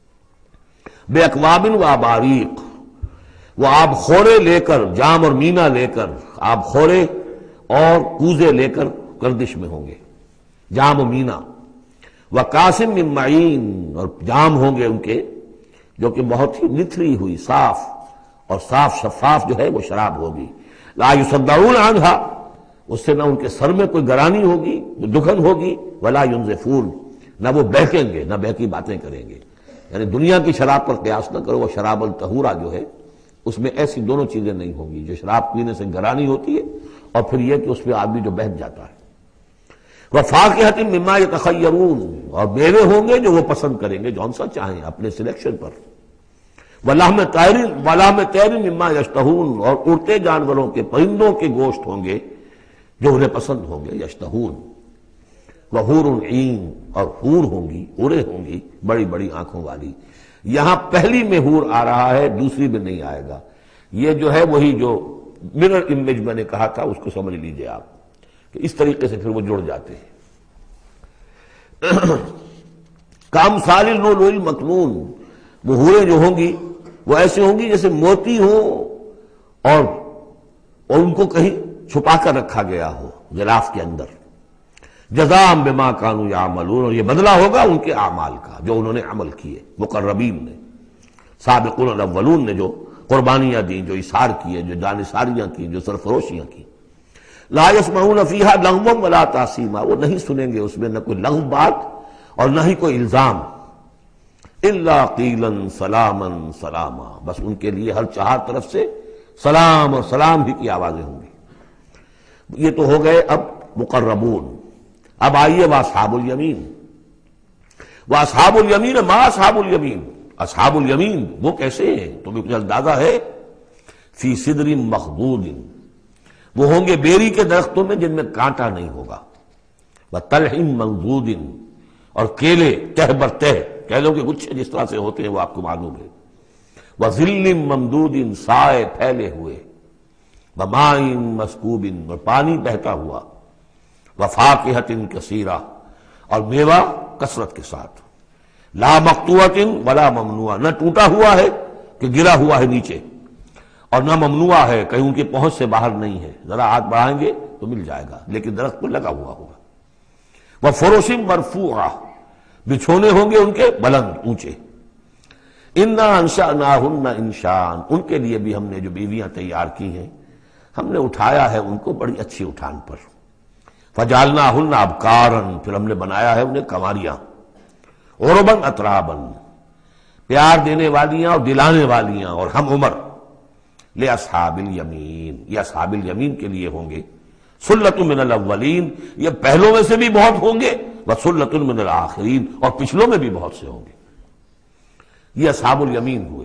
بے اکواب و اباریق، وہ آب خورے لے کر، جام اور مینا لے کر، آب خورے اور کوزے لے کر گردش میں ہوں گے، جام و مینا، وقاسم من معین، اور جام ہوں گے ان کے جو کہ بہت ہی نتھری ہوئی، صاف اور صاف شفاف جو ہے وہ شراب ہوگی، لا یصدعون عنہا، اس سے نہ ان کے سر میں کوئی گرانی ہوگی، دکھن ہوگی، ولا ینزفون، نہ وہ بہکیں گے، نہ بہکی باتیں کریں گے۔ یعنی دنیا کی شراب پر قیاس نہ کرو، وہ شراب الطہورہ جو ہے اس میں ایسی دونوں چیزیں نہیں ہوں گی، جو شراب پینے سے گرانی ہوتی ہے اور پھر یہ کہ اس پہ آدمی جو بہک جاتا ہے۔ وفاکہۃ مما یتخیرون، اور میوے ہوں گے جو وہ پسند کریں گے، جون سا چاہیں اپنے سلیکشن پر۔ ولحم طیر ولحم طیر مما یشتہون، اور اڑتے جانوروں کے، پرندوں کے گوشت ہوں گے جو انہیں پسند ہوں گے، یشتہون۔ وحور عین، اور حور ہوں گی، حوریں ہوں گی بڑی بڑی آنکھوں والی۔ یہاں پہلی میں حور آ رہا ہے، دوسری میں نہیں آئے گا۔ یہ جو ہے وہی جو مرر امیج میں نے کہا تھا اس کو سمجھ لیجئے آپ، کہ اس طریقے سے پھر وہ جڑ جاتے ہیں۔ کامثال اللؤلؤ المکنون، وہ حوریں جو ہوں گی وہ ایسے ہوں گی جیسے موتی ہوں اور اور ان کو کہیں چھپا کر رکھا گیا ہو غلاف کے اندر۔ جزاء بما كانوا يعملون، اور یہ بدلہ ہوگا ان کے اعمال کا جو انہوں نے عمل کیے، مقربین نے، سابقون الاولون نے جو قربانیاں دیں، جو اثار کیے، جو جانثاریاں کی، جو سرفروشیاں کی۔ لا يسمعون فيها لغوا ولا تاثیما، وہ نہیں سنیں گے اس میں نہ کوئی لغو بات اور نہ ہی کوئی الزام، الا قیلا سلاما سلاما، بس ان کے لیے ہر چہار طرف سے سلام اور سلام ہی کی آوازیں ہوں گی۔ یہ تو ہو گئے اب مقربون۔ اب آئیے واصحاب الیمین، واصحاب الیمین ما اصحاب الیمین، اصحاب الیمین وہ کیسے ہیں تمہیں کچھ اندازہ ہے؟ فی صدر مخضود، وہ ہوں گے بیری کے درختوں میں جن میں کانٹا نہیں ہوگا، وطلح منضود، اور کیلے تہ بر تہ، کیلوں کے گچھے جس طرح سے ہوتے ہیں وہ آپ کو معلوم ہے، وظل ممدود، سائے پھیلے ہوئے، وماء مسکوب، اور پانی بہتا ہوا، وفاکہۃ کثیرہ، اور میوہ کثرت کے ساتھ، لا مقطوعۃ ولا ممنوعہ، نہ ٹوٹا ہوا ہے کہ گرا ہوا ہے نیچے، اور نہ ممنوع ہے کہیں ان کی پہنچ سے باہر نہیں ہے، ذرا ہاتھ بڑھائیں گے تو مل جائے گا لیکن درخت پر لگا ہوا ہوگا۔ وفرش مرفوعہ، بچھونے ہوں گے ان کے بلند اونچے۔ انا انشأناہن انشاء، ان کے لیے بھی ہم نے جو بیویاں تیار کی ہیں ہم نے اٹھایا ہے ان کو بڑی اچھی اٹھان پر. فجعلناہن ابکارا، پھر ہم نے بنایا ہے انہیں کنواریاں. عرباً اتراباً، پیار دینے والیاں اور دلانے والیاں اور ہم عمر. لأصحاب الیمین، یہ اصحاب الیمین کے لیے ہوں گے. سلۃ من الاولین، یہ پہلوں میں سے بھی بہت ہوں گے. وسلۃ من الآخرین، اور پچھلوں میں بھی بہت سے ہوں گے. یہ اصحاب الیمین ہوئے.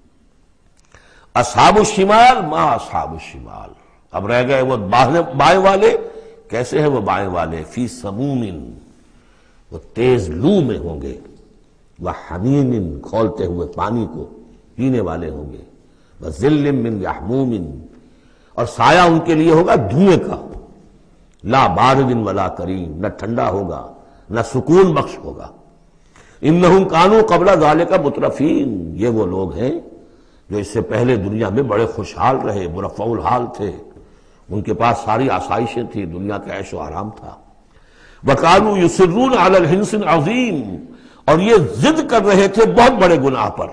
اصحاب الشمال، ما اصحاب الشمال، اب رہ گئے وہ بائیں والے. کیسے ہیں وہ بائیں والے؟ فی سموم، وہ تیز لو میں ہوں گے. وحمیم، کھولتے ہوئے پانی کو پینے والے ہوں گے. وظل من یحموم، اور سایہ ان کے لیے ہوگا دھوئیں کا. لا بارد ولا کریم، نہ ٹھنڈا ہوگا نہ سکون بخش ہوگا. انہم کانوا قبل ذالک مترفین، یہ وہ لوگ ہیں جو اس سے پہلے دنیا میں بڑے خوشحال رہے، مرفع الحال تھے. ان کے پاس ساری آسائشیں تھیں، دنیا کا عیش و آرام تھا. وَكَانُوا يُصِرُّونَ عَلَى الْحِنْثِ الْعَظِيمِ، اور یہ ضد کر رہے تھے بہت بڑے گناہ پر.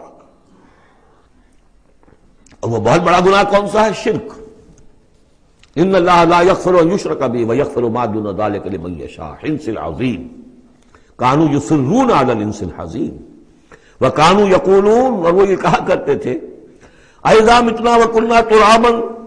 اور وہ بہت بڑا گناہ کون سا ہے؟ شرک. ان اللہ لا یغفر ان یشرک بہ ویغفر ما دون ذلک لمن یشاء. حنث العظیم، کانوا یصرون علی الحنث العظیم. وکانوا یقولون، اور وہ یہ کہا کرتے تھے، اذا متنا وکنا ترابا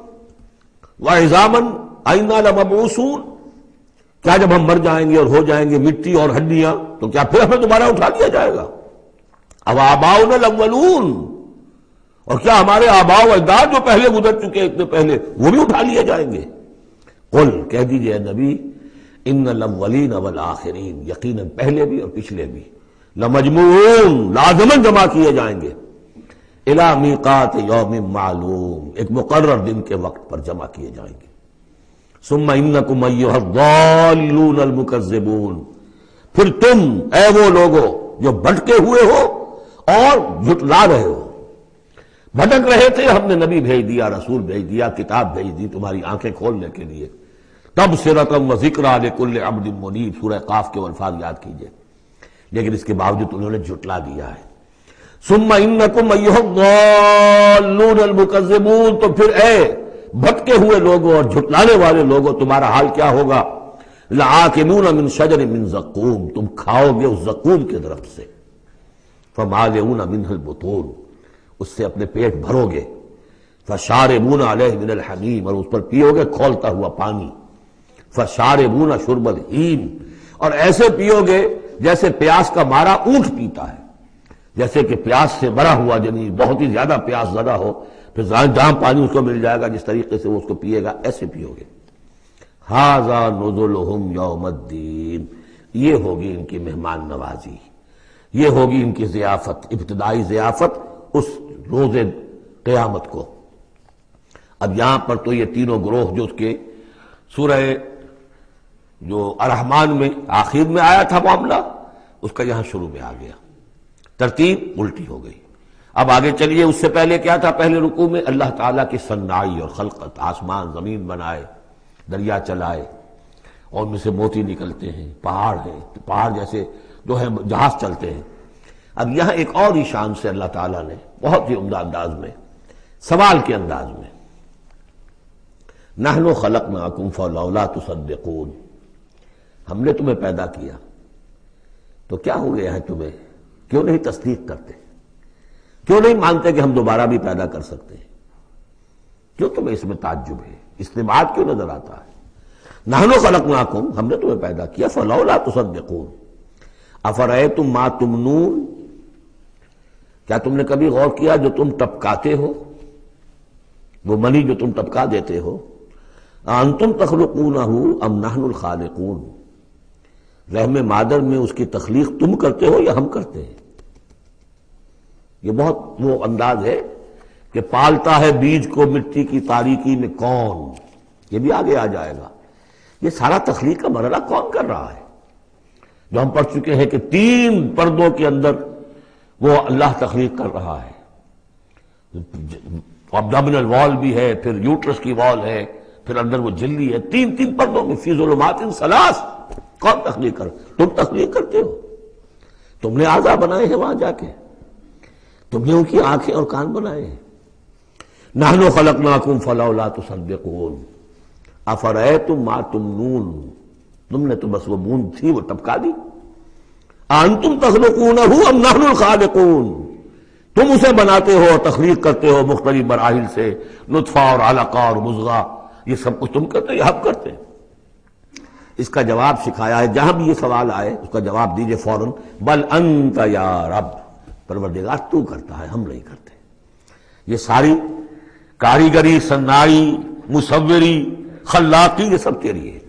وعظاما ائنا لمبعوثون، کیا جب ہم مر جائیں گے اور ہو جائیں گے مٹی اور ہڈیاں تو کیا پھر ہمیں دوبارہ اٹھا لیا جائے گا؟ اب آباؤنا الاولون، اور کیا ہمارے آباء و اجداد جو پہلے گزر چکے اتنے پہلے وہ بھی اٹھا لیے جائیں گے؟ قل، کہہ دیجئے اے نبی، ان الاولین والآخرین، یقیناً پہلے بھی اور پچھلے بھی، لمجموعون، لازماً جمع کیے جائیں گے. الی میقات یوم معلوم، ایک مقرر دن کے وقت پر جمع کیے جائیں گے. ثم انکم ایھا الضالون المکذبون، پھر تم اے وہ لوگو جو بھٹکے ہوئے ہو اور جھٹلا رہے ہو. بھٹک رہے تھے، ہم نے نبی بھیج دیا، رسول بھیج دیا، کتاب بھیج دی تمہاری آنکھیں کھولنے کے لیے. تبصرۃ وذکریٰ لکل عبد منیب، سورہ قاف کے الفاظ یاد کیجئے. لیکن اس کے باوجود انہوں نے جھٹلا دیا ہے. ثم انکم ایھا الضالون المکذبون، تو پھر اے بھٹکے ہوئے لوگوں اور جھٹلانے والے لوگوں، تمہارا حال کیا ہوگا؟ لآکلون من شجر من زقوم، تم کھاؤ گے اس زقوم کے درخت سے. فمالئون منہ البطون، اس سے اپنے پیٹ بھرو گے. فشاربون علیہ من الحمیم، اور اس پر پیو گے کھولتا ہوا پانی. فشاربون شرب الہیم، اور ایسے پیو گے جیسے پیاس کا مارا اونٹ پیتا ہے. جیسے کہ پیاس سے مرا ہوا، یعنی بہت ہی زیادہ پیاس زدہ ہو، پھر جہاں پانی اس کو مل جائے گا جس طریقے سے وہ اس کو پیے گا، ایسے پیو گے. ھذا نزلھم یوم الدین، یہ ہوگی ان کی مہمان نوازی، یہ ہوگی ان کی ضیافت، ابتدائی ضیافت اس روز قیامت کو. اب یہاں پر تو یہ تینوں گروہ جو اس کے سورہ جو الرحمن میں آخر میں آیا تھا معاملہ، اس کا یہاں شروع میں آ گیا، ترتیب الٹی ہو گئی. اب آگے چلیے، اس سے پہلے کیا تھا؟ پہلے رکوع میں اللہ تعالیٰ کی صنعائی اور خلقت، آسمان زمین بنائے، دریا چلائے، اور ان میں سے موتی نکلتے ہیں، پہاڑ ہیں، پہاڑ جیسے جو ہے جہاز چلتے ہیں. اب یہاں ایک اور ہی شان سے اللہ تعالیٰ نے بہت ہی عمدہ انداز میں، سوال کے انداز میں، نحن خلقناکم فلولا تصدقون، ہم نے تمہیں پیدا کیا تو کیا ہو گیا ہے تمہیں، کیوں نہیں تصدیق کرتے، کیوں نہیں مانتے کہ ہم دوبارہ بھی پیدا کر سکتے ہیں؟ کیوں تمہیں اس میں تعجب ہے، استبعاد کیوں نظر آتا ہے؟ نحن خلقناکم، ہم نے تمہیں پیدا کیا، فلولا تصدقون افرأیتم ما تمنون، کیا تم نے کبھی غور کیا جو تم ٹپکاتے ہو، وہ منی جو تم ٹپکا دیتے ہو؟ انتم تخلقونہ ام نحن الخالقون، رحم مادر میں اس کی تخلیق تم کرتے ہو یا ہم کرتے ہیں؟ یہ بہت وہ انداز ہے کہ پالتا ہے بیج کو مٹی کی تاریکی میں کون، یہ بھی آگے آ جائے گا. یہ سارا تخلیق کا مرحلہ کون کر رہا ہے؟ جو ہم پڑھ چکے ہیں کہ تین پردوں کے اندر وہ اللہ تخلیق کر رہا ہے. ابڈومینل وال بھی ہے، پھر یوٹرس کی وال ہے، پھر اندر وہ جھلی ہے، تین تین پردوں میں، فی ظلمات ثلاث. کون تخلیق کر؟ تم تخلیق کرتے ہو، تم نے اعضاء بنائے ہیں وہاں جا کے، تم نے ان کی آنکھیں اور کان بنائے ہیں. نحن خلقناکم فلولا تصدقون افرأیتم ما تمنون، تم نے تو بس وہ بوند تھی وہ ٹپکا دی. انتم تخلقونہ ام نحن الخالقون، تم اسے بناتے ہو، تخلیق کرتے ہو مختلف مراحل سے، نطفہ اور علقہ اور مضغہ، یہ سب کچھ تم کرتے ہو، ہم کرتے ہیں. اس کا جواب سکھایا ہے، جہاں بھی یہ سوال آئے اس کا جواب دیجئے فوراً، بل انت یا رب، پروردگار تو کرتا ہے، ہم نہیں کرتے. یہ ساری کاریگری، صنائی، مصوری، خلاقی، یہ سب تیری ہے.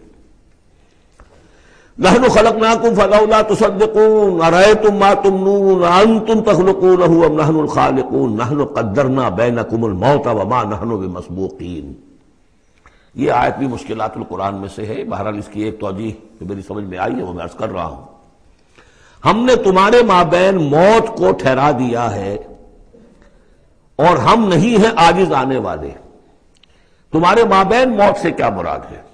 نحن خلقناکم فلولا تصدقون ارأیتم ما تمنون انتم تخلقونہ ام نحن الخالقون نحن قدرنا بینکم الموت وما نحن بمسبوقین. یہ آیت بھی مشکلات القرآن میں سے ہے، بہرحال اس کی ایک توجیہ جو میری سمجھ میں آئی ہے وہ میں عرض کر رہا ہوں. ہم نے تمہارے مابین موت کو ٹھہرا دیا ہے اور ہم نہیں ہیں عاجز آنے والے. تمہارے مابین موت سے کیا مراد ہے؟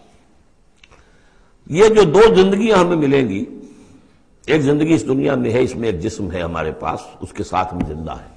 یہ جو دو زندگیاں ہمیں ملیں گی، ایک زندگی اس دنیا میں ہے، اس میں ایک جسم ہے ہمارے پاس، اس کے ساتھ ہم زندہ ہیں.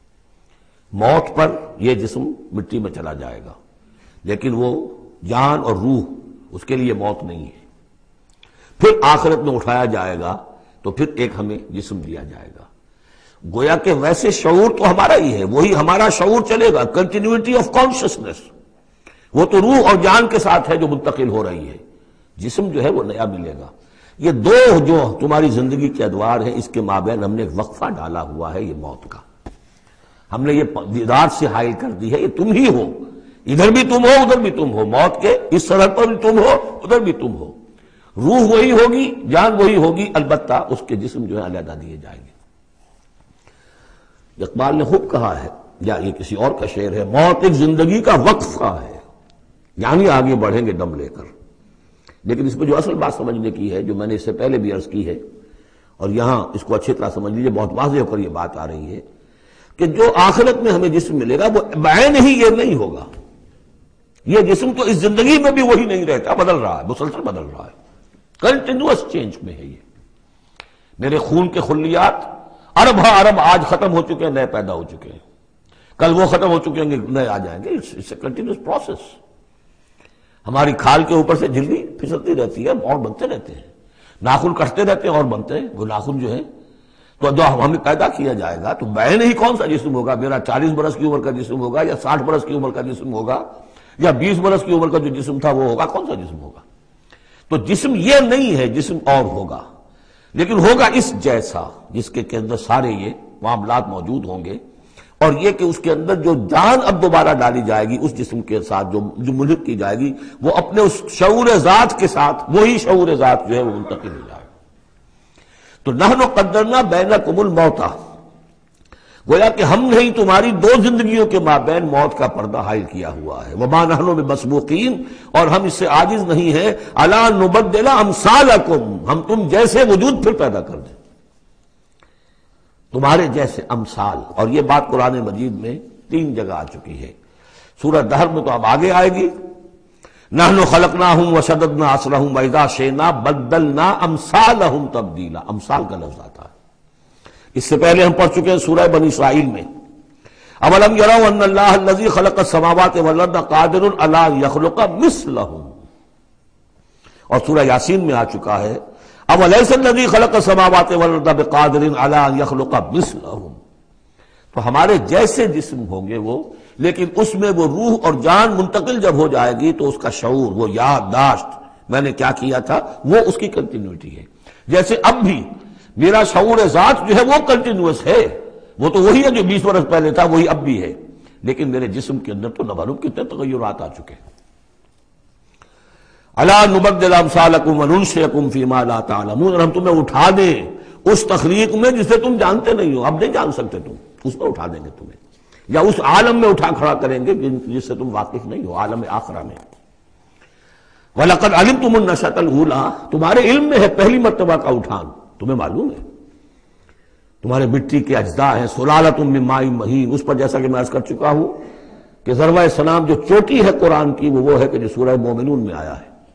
موت پر یہ جسم مٹی میں چلا جائے گا، لیکن وہ جان اور روح، اس کے لیے موت نہیں ہے. پھر آخرت میں اٹھایا جائے گا تو پھر ایک ہمیں جسم دیا جائے گا. گویا کہ ویسے شعور تو ہمارا ہی ہے، وہی ہمارا شعور چلے گا، کنٹینیوٹی آف کانشسنس، وہ تو روح اور جان کے ساتھ ہے جو منتقل ہو رہی ہے. جسم جو ہے وہ نیا ملے گا. یہ دو جو تمہاری زندگی کے ادوار ہیں، اس کے مابین ہم نے ایک وقفہ ڈالا ہوا ہے، یہ موت کا. ہم نے یہ دیدار سے حائل کر دی ہے، یہ تم ہی ہو، ادھر بھی تم ہو ادھر بھی تم ہو، موت کے اس سرحد پر بھی تم ہو ادھر بھی تم ہو. روح وہی ہوگی، جان وہی ہوگی، البتہ اس کے جسم جو ہے علیحدہ دیے جائیں گے. اقبال نے خوب کہا ہے، یا یہ کسی اور کا شعر ہے، موت ایک زندگی کا وقفہ ہے، یعنی آگے بڑھیں گے دم لے کر. لیکن اس میں جو اصل بات سمجھنے کی ہے، جو میں نے اس سے پہلے بھی عرض کی ہے، اور یہاں اس کو اچھی طرح سمجھ لیجیے، بہت واضح ہو کر یہ بات آ رہی ہے کہ جو آخرت میں ہمیں جسم ملے گا وہ بعین ہی یہ نہیں ہوگا. یہ جسم تو اس زندگی میں بھی وہی نہیں رہتا، بدل رہا ہے، مسلسل بدل رہا ہے، کنٹینیوس چینج میں ہے. یہ میرے خون کے خلیات ارب ہا ارب آج ختم ہو چکے ہیں، نئے پیدا ہو چکے ہیں، کل وہ ختم ہو چکے ہیں، نئے آ جائیں گے. It's a continuous process. ہماری کھال کے اوپر سے جھلی پھسلتی رہتی ہے اور بنتے رہتے ہیں، ناخن کٹتے رہتے ہیں اور بنتے ہیں. وہ ناخن جو ہے تو جو ہمیں پیدا کیا جائے گا تو بعین ہی کون سا جسم ہوگا؟ میرا چالیس برس کی عمر کا جسم ہوگا یا ساٹھ برس کی عمر کا جسم ہوگا یا بیس برس کی عمر کا جو جسم تھا وہ ہوگا؟ کون سا جسم ہوگا؟ تو جسم یہ نہیں ہے، جسم اور ہوگا، لیکن ہوگا اس جیسا، جس کے کے اندر سارے یہ معاملات موجود ہوں گے. اور یہ کہ اس کے اندر جو جان اب دوبارہ ڈالی جائے گی اس جسم کے ساتھ، جو جو ملحق کی جائے گی، وہ اپنے اس شعور ذات کے ساتھ، وہی شعور ذات جو ہے وہ منتقل ہو جائے گا. تو نحن قدرنا بینکم الموت، گویا کہ ہم نے تمہاری دو زندگیوں کے مابین موت کا پردہ حائل کیا ہوا ہے. وما نحن بمسبوقین، اور ہم اس سے عاجز نہیں ہیں، الا نبدل امثالکم، ہم تم جیسے وجود پھر پیدا کر دیں، تمہارے جیسے امثال. اور یہ بات قرآن مجید میں تین جگہ آ چکی ہے. سورہ دہر میں تو اب آگے آئے گی، نحن خلقناہم وشددنا اسرہم واذا شئنا بدلنا امثالہم تبدیلا. امثال کا لفظ آتا ہے، اس سے پہلے ہم پڑھ چکے ہیں سورہ بنی اسرائیل میں، اولم یروا ان اللہ الذی خلق السماوات والارض قادر علی ان یخلق مثلہم. اور سورہ یاسین میں آ چکا ہے، اولیس الذی خلق السماوات والارض بقادر علی ان یخلق مثلہم. تو ہمارے جیسے جسم ہوں گے وہ، لیکن اس میں وہ روح اور جان منتقل جب ہو جائے گی تو اس کا شعور، وہ یادداشت، میں نے کیا کیا تھا، وہ اس کی کنٹینیوٹی ہے. جیسے اب بھی میرا شعور ذات جو ہے وہ کنٹینیوس ہے، وہ تو وہی ہے جو بیس برس پہلے تھا، وہی اب بھی ہے، لیکن میرے جسم کے اندر تو نہ معلوم کتنے تغیرات آ چکے. الا نبدل امثالکم وننشئکم فیما لا تعلمون، اور ہم تمہیں اٹھا دیں اس تخلیق میں جسے تم جانتے نہیں ہو، اب نہیں جان سکتے تم، اس میں اٹھا دیں گے تمہیں، یا اس عالم میں اٹھا کھڑا کریں گے جس سے تم واقف نہیں ہو، عالم آخرہ میں. وَلَقَدْ عَلِمْتُمُ النَّشْأَةَ الْأُولَىٰ، تمہارے علم میں ہے پہلی مرتبہ کا اٹھان، تمہیں معلوم ہے. تمہارے مٹی کے اجزاء ہیں، سلالۃ من ماء مہین، اس پر جیسا کہ میں عرض کر چکا ہوں کہ ذروۂ سنام جو چوٹی ہے قرآن کی وہ وہ ہے کہ جو سورہ مومنون میں آیا ہے،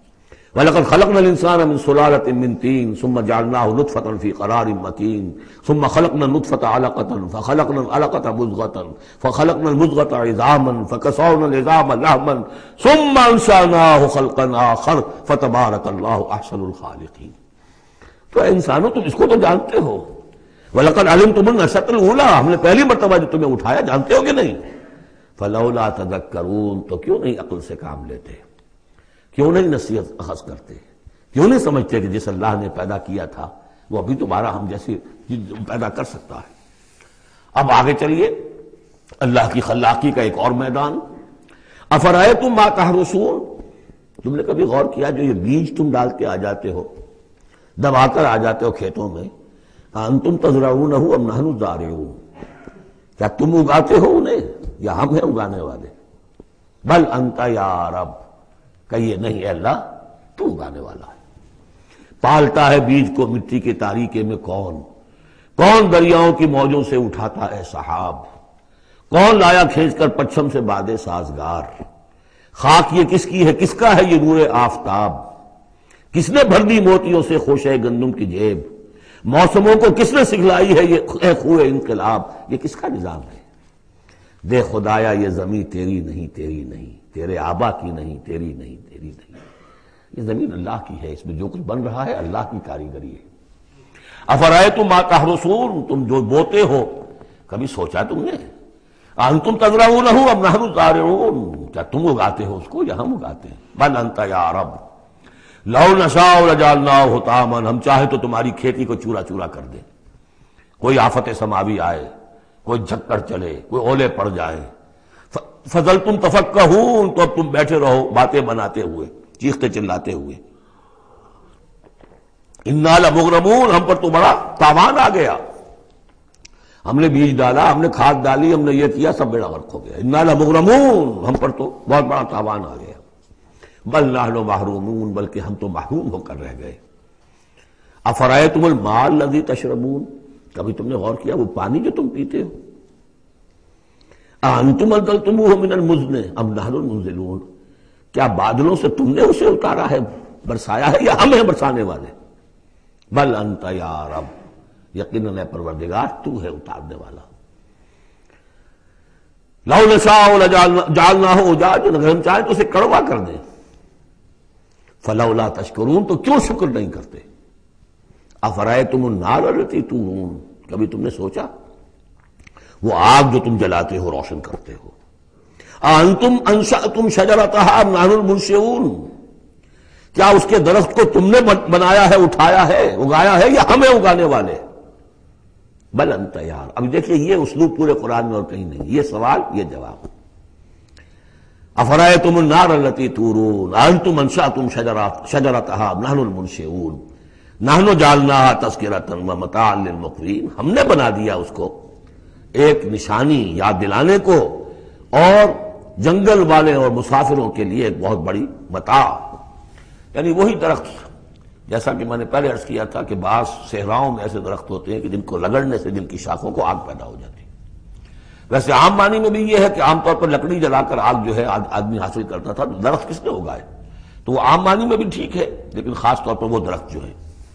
وَلَقَدْ خَلَقْنَا الْإِنسَانَ مِنْ سُلَالَةٍ مِنْ طِينٍ ثُمَّ جَعَلْنَاهُ نُطْفَةً فِي قَرَارٍ مَكِينٍ ثُمَّ خَلَقْنَا النُّطْفَةَ عَلَقَةً فَخَلَقْنَا الْعَلَقَةَ مُضْغَةً فَخَلَقْنَا الْمُضْغَةَ عِظَامًا فَكَسَوْنَا الْعِظَامَ لَحْمًا ثُمَّ أَنشَأْنَاهُ خَلْقًا آخَرَ فَتَبَارَكَ اللَّهُ أَحْسَنُ الْخَالِقِينَ۔ تو اے انسانوں تم اس کو تو جانتے ہو، وَلَقَدْ عَلِمْتُمُ النَّشْأَةَ الْأُولَىٰ، ہم نے پہلی مرتبہ جو تمہیں اٹھایا جانتے ہو کہ نہیں؟ فَلَوْلَا تَذَكَّرُونَ، تو کیوں نہیں عقل سے کام لیتے، کیوں نہیں نصیحت اخذ کرتے، کیوں نہیں سمجھتے کہ جس اللہ نے پیدا کیا تھا وہ ابھی دوبارہ ہم جیسے پیدا کر سکتا ہے۔ اب آگے چلیے، اللہ کی خلاقی کا ایک اور میدان۔ افرأیتم ما تحرثون، تم نے کبھی غور کیا جو یہ بیج تم ڈال کے آ جاتے ہو، دبا کر آ جاتے ہو کھیتوں میں، انتم تزرعونہ ام نحن الزارعون، کیا تم اگاتے ہو انہیں یا ہم ہیں اگانے والے؟ بل انت یا رب، کہیے نہیں اے اللہ تو اگانے والا ہے۔ پالتا ہے بیج کو مٹی کے تاریکے میں کون؟ کون دریاؤں کی موجوں سے اٹھاتا ہے سحاب؟ کون لایا کھینچ کر پچھم سے بادے سازگار؟ خاک یہ کس کی ہے، کس کا ہے یہ نور آفتاب؟ کس نے بھر دی موتیوں سے خوشے گندم کی جیب؟ موسموں کو کس نے سکھلائی ہے یہ خوئے انقلاب؟ یہ کس کا نظام ہے؟ دے خدایا یہ زمین تیری نہیں، تیری نہیں، تیرے آبا کی نہیں، تیری نہیں، تیری نہیں، یہ زمین اللہ کی ہے، اس میں جو کچھ بن رہا ہے اللہ کی کاریگری ہے۔ افرأیتم ما تحرثون، تم جو بوتے ہو کبھی سوچا تم نے؟ انتم تزرعونہ ام نحن الزارعون، کیا تم اگاتے ہو اس کو یا ہم اگاتے ہیں؟ بل انت یا رب لو نشاء لجعلناہ حطاما، ہم چاہے تو تمہاری کھیتی کو چورا چورا کر دیں، کوئی آفت سماوی آئے، کوئی جھکڑ چلے، کوئی اولے پڑ جائیں، فظلتم تفکہون، تو اب تم بیٹھے رہو باتیں بناتے ہوئے، چیختے چلاتے ہوئے۔ انا لمغرمون، ہم پر تو بڑا تاوان آ گیا، ہم نے بیج ڈالا، ہم نے کھاد ڈالی، ہم نے یہ کیا، سب بیڑا غرق ہو گیا۔ انا لمغرمون، ہم پر تو بہت بڑا تاوان آ گیا۔ بل نحن محرومون، بلکہ ہم تو محروم ہو کر رہ گئے۔ افرأیتم الماء الذی تشربون، کبھی تم نے غور کیا وہ پانی جو تم پیتے ہو؟ انتم انزلتموہ من المزن ام نحن المنزلون، کیا بادلوں سے تم نے اسے اتارا ہے، برسایا ہے، یا ہم ہیں برسانے والے؟ بل انت یا رب، یقیناً اے پروردگار تو ہے اتارنے والا۔ لو نشاء لجعلناہ اجاجا، اگر ہم چاہیں تو اسے کڑوا کر دیں۔ فلولا تشکرون، تو کیوں شکر نہیں کرتے؟ افرأیتم النار التی تورون، کبھی تم نے سوچا وہ آگ جو تم جلاتے ہو، روشن کرتے ہو، انتم انشأتم شجرتها ام نحن المنشئون، کیا اس کے درخت کو تم نے بنایا ہے، اٹھایا ہے، اگایا ہے، یا ہمیں اگانے والے؟ بل انت یار، اب دیکھیے یہ اسلوب پورے قرآن میں اور کہیں نہیں، یہ سوال یہ جواب۔ افرأیتم النار التی تورون انتم انشأتم شجرتها ام نحن المنشئون نحن جعلناها تذکرۃ ومتاعا للمقوین، ہم نے بنا دیا اس کو ایک نشانی یاد دلانے کو، اور جنگل والے اور مسافروں کے لیے ایک بہت بڑی متاع، یعنی وہی درخت جیسا کہ میں نے پہلے عرض کیا تھا کہ بعض صحراؤں میں ایسے درخت ہوتے ہیں کہ جن کو رگڑنے سے جن کی شاخوں کو آگ پیدا ہو جاتی ہے۔ ویسے عام معنی میں بھی یہ ہے کہ عام طور پر لکڑی جلا کر آگ جو ہے آدمی حاصل کرتا تھا، درخت کس نے اگائے؟ تو وہ عام معنی میں بھی ٹھیک ہے، لیکن خاص طور پر وہ درخت جو ہے۔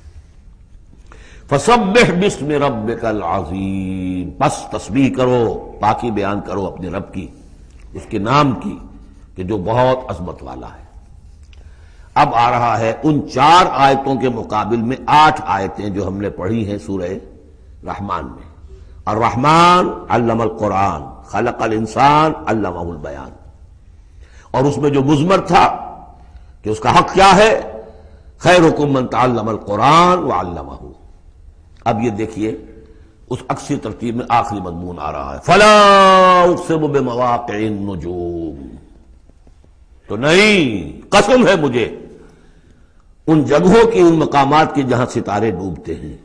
فسبح باسم ربک العظیم، بس تسبیح کرو، پاکی بیان کرو اپنے رب کی، اس کے نام کی کہ جو بہت عظمت والا ہے۔ اب آ رہا ہے ان چار آیتوں کے مقابل میں آٹھ آیتیں جو ہم نے پڑھی ہیں سورہ رحمان میں۔ الرحمن علم القرآن، خلق الانسان علمہ البیان، اور اس میں جو مضمر تھا کہ اس کا حق کیا ہے، خیرکم من تعلم القرآن وعلمہ۔ اب یہ دیکھیے اس اکثر ترتیب میں آخری مضمون آ رہا ہے، فلا اقسم بمواقع النجوم، تو نہیں، قسم ہے مجھے ان جگہوں کی، ان مقامات کی جہاں ستارے ڈوبتے ہیں۔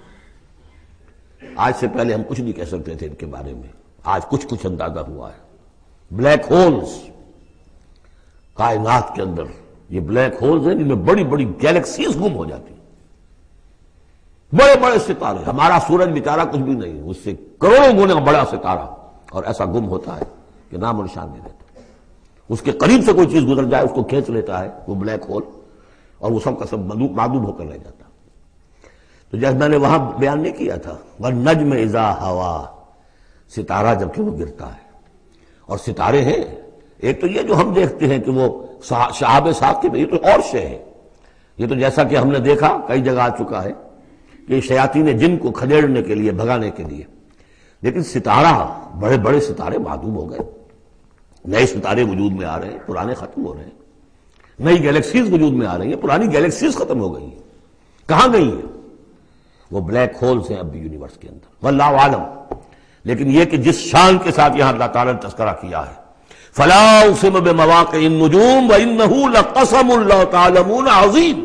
آج سے پہلے ہم کچھ نہیں کہہ سکتے تھے ان کے بارے میں، آج کچھ کچھ اندازہ ہوا ہے۔ بلیک ہولز، کائنات کے اندر یہ بلیک ہولز ہیں جن میں بڑی بڑی گیلیکسیز گم ہو جاتی ہیں، بڑے بڑے ستارے، ہمارا سورج بیچارہ کچھ بھی نہیں، اس سے کروڑوں گنا بڑا ستارہ، اور ایسا گم ہوتا ہے کہ نام و نشان نہیں رہتا۔ اس کے قریب سے کوئی چیز گزر جائے اس کو کھینچ لیتا ہے وہ بلیک ہول، اور وہ سب کا سب معدوم ہو کر رہ جاتا. تو جیسے میں نے وہاں بیان نہیں کیا تھا وَالنَّجْمِ إِذَا هَوَىٰ، ستارہ جب کہ وہ گرتا ہے. اور ستارے ہیں، ایک تو یہ جو ہم دیکھتے ہیں کہ وہ شہاب ثاقب، یہ تو اور شے ہے. یہ تو جیسا کہ ہم نے دیکھا کئی جگہ آ چکا ہے کہ شیاطین جن کو کھدیڑنے کے لیے، بھگانے کے لیے. لیکن ستارہ، بڑے بڑے ستارے معدوم ہو گئے، نئے ستارے وجود میں آ رہے ہیں، پرانے ختم ہو رہے ہیں. نئی گیلیکسیز وجود میں آ رہی ہیں، پرانی گیلیکسیز ختم ہو گئی ہیں. کہاں گئی ہیں؟ وہ بلیک ہولز ہیں اب بھی یونیورس کے اندر، واللہ عالم. لیکن یہ کہ جس شان کے ساتھ یہاں اللہ تعالیٰ نے تذکرہ کیا ہے، فلا اقسم بمواقع النجوم وانہ لقسم لو تعلمون عظیم،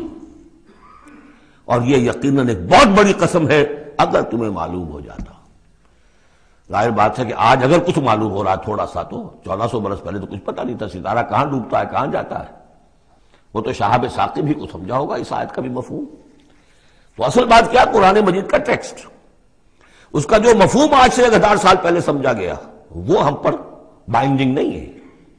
اور یہ یقیناً ایک بہت بڑی قسم ہے اگر تمہیں معلوم ہو جاتا. ظاہر بات ہے کہ آج اگر کچھ معلوم ہو رہا ہے تھوڑا سا، تو چودہ سو برس پہلے تو کچھ پتہ نہیں تھا ستارہ کہاں ڈوبتا ہے، کہاں جاتا ہے. وہ تو شہاب ثاقب ہی کو سمجھا ہوگا اس آیت کا بھی مفہوم. تو اصل بات کیا، قرآن مجید کا ٹیکسٹ، اس کا جو مفہوم آج سے ایک ہزار سال پہلے سمجھا گیا وہ ہم پر بائنڈنگ نہیں ہے.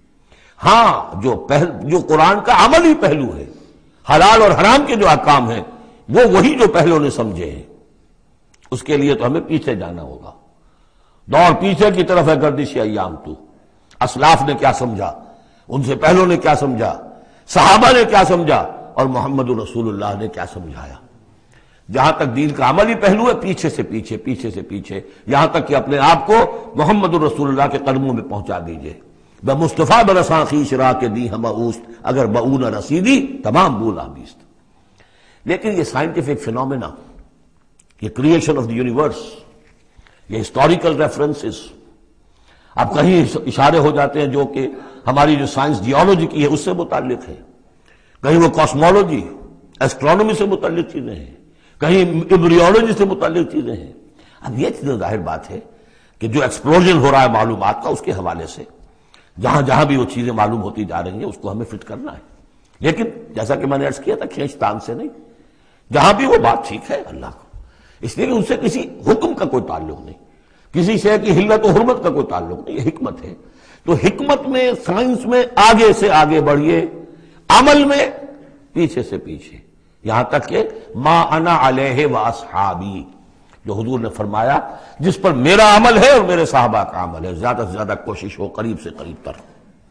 ہاں جو پہل جو قرآن کا عملی پہلو ہے، حلال اور حرام کے جو احکام ہیں، وہ وہی جو پہلوں نے سمجھے ہیں. اس کے لیے تو ہمیں پیچھے جانا ہوگا. دور پیچھے کی طرف ہے گردش ایام تو. اسلاف نے کیا سمجھا، ان سے پہلوں نے کیا سمجھا، صحابہ نے کیا سمجھا، اور محمد رسول اللہ نے کیا سمجھایا. جہاں تک دین کا عملی پہلو ہے، پیچھے سے پیچھے پیچھے سے پیچھے، یہاں تک کہ اپنے آپ کو محمد رسول اللہ کے قدموں میں پہنچا دیجئے. بے مصطفیٰ برساں خویش را کے دی ہم اوست، اگر بؤ نہ رسیدی تمام بولا بیست. لیکن یہ سائنٹیفک فینومینا، یہ کریشن آف دی یونیورس، یہ ہسٹوریکل ریفرنسز، اب کہیں اشارے ہو جاتے ہیں جو کہ ہماری جو سائنس جیولوجی کی ہے اس سے متعلق ہے، کہیں وہ کاسمولوجی، ایسٹرونومی سے متعلق چیزیں ہیں، کہیں ایمبریولوجی سے متعلق چیزیں ہیں. اب یہ چیزیں ظاہر بات ہے کہ جو ایکسپلوژن ہو رہا ہے معلومات کا، اس کے حوالے سے جہاں جہاں بھی وہ چیزیں معلوم ہوتی جا رہی ہیں اس کو ہمیں فٹ کرنا ہے. لیکن جیسا کہ میں نے عرض کیا تھا، کھینچ تان سے نہیں. جہاں بھی وہ بات ٹھیک ہے اللہ کو، اس لیے کہ ان سے کسی حکم کا کوئی تعلق نہیں، کسی شے کی حلت و حرمت کا کوئی تعلق نہیں، یہ حکمت ہے. تو حکمت میں، سائنس میں آگے سے آگے بڑھیے، عمل میں پیچھے سے پیچھے، یہاں تک کہ ما انا علیہ و اصحابی، جو حضور نے فرمایا جس پر میرا عمل ہے اور میرے صحابہ کا عمل ہے، زیادہ سے زیادہ کوشش ہو قریب سے قریب تر.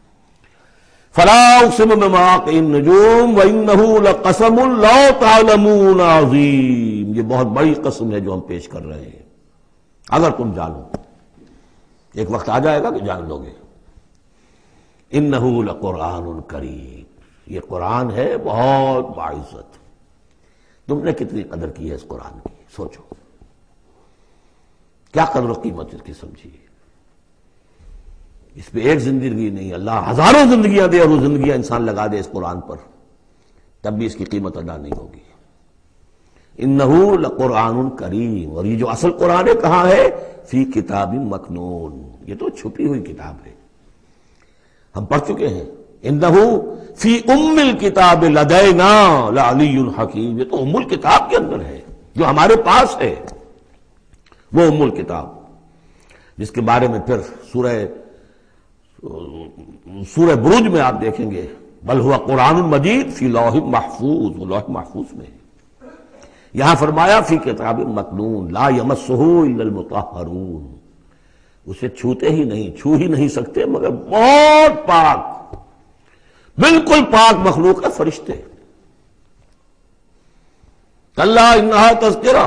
فلا اقسم بمواقع النجوم وانہ لقسم لو تعلمون عظیم، یہ بہت بڑی قسم ہے جو ہم پیش کر رہے ہیں اگر تم جانو. ایک وقت آ جائے گا کہ جان لو گے. انہ لقرآن کریم، یہ قرآن ہے بہت باعزت. تم نے کتنی قدر کی ہے اس قرآن کی، سوچو کیا قدر و قیمت اس کی سمجھی. اس پہ ایک زندگی نہیں، اللہ ہزاروں زندگیاں دے اور وہ زندگیاں انسان لگا دے اس قرآن پر، تب بھی اس کی قیمت ادا نہیں ہوگی. انہ لقرآن کریم، اور یہ جو اصل قرآن ہے کہاں ہے؟ فی کتاب مکنون، یہ تو چھپی ہوئی کتاب ہے، ہم پڑھ چکے ہیں. انہ فی ام الکتاب لدینا لعلی حکیم، یہ تو ام الکتاب کے اندر ہے جو ہمارے پاس ہے، وہ ام الکتاب جس کے بارے میں پھر سورہ سورہ بروج میں آپ دیکھیں گے بل ہوا قرآن مجید فی لوح محفوظ، وہ لوح محفوظ میں. یہاں فرمایا فی کتاب مکنون لا یمسہ الا المطہرون، اسے چھوتے ہی نہیں، چھو ہی نہیں سکتے مگر بہت پاک، بالکل پاک مخلوق ہے، فرشتے. کلا انہا تذکرہ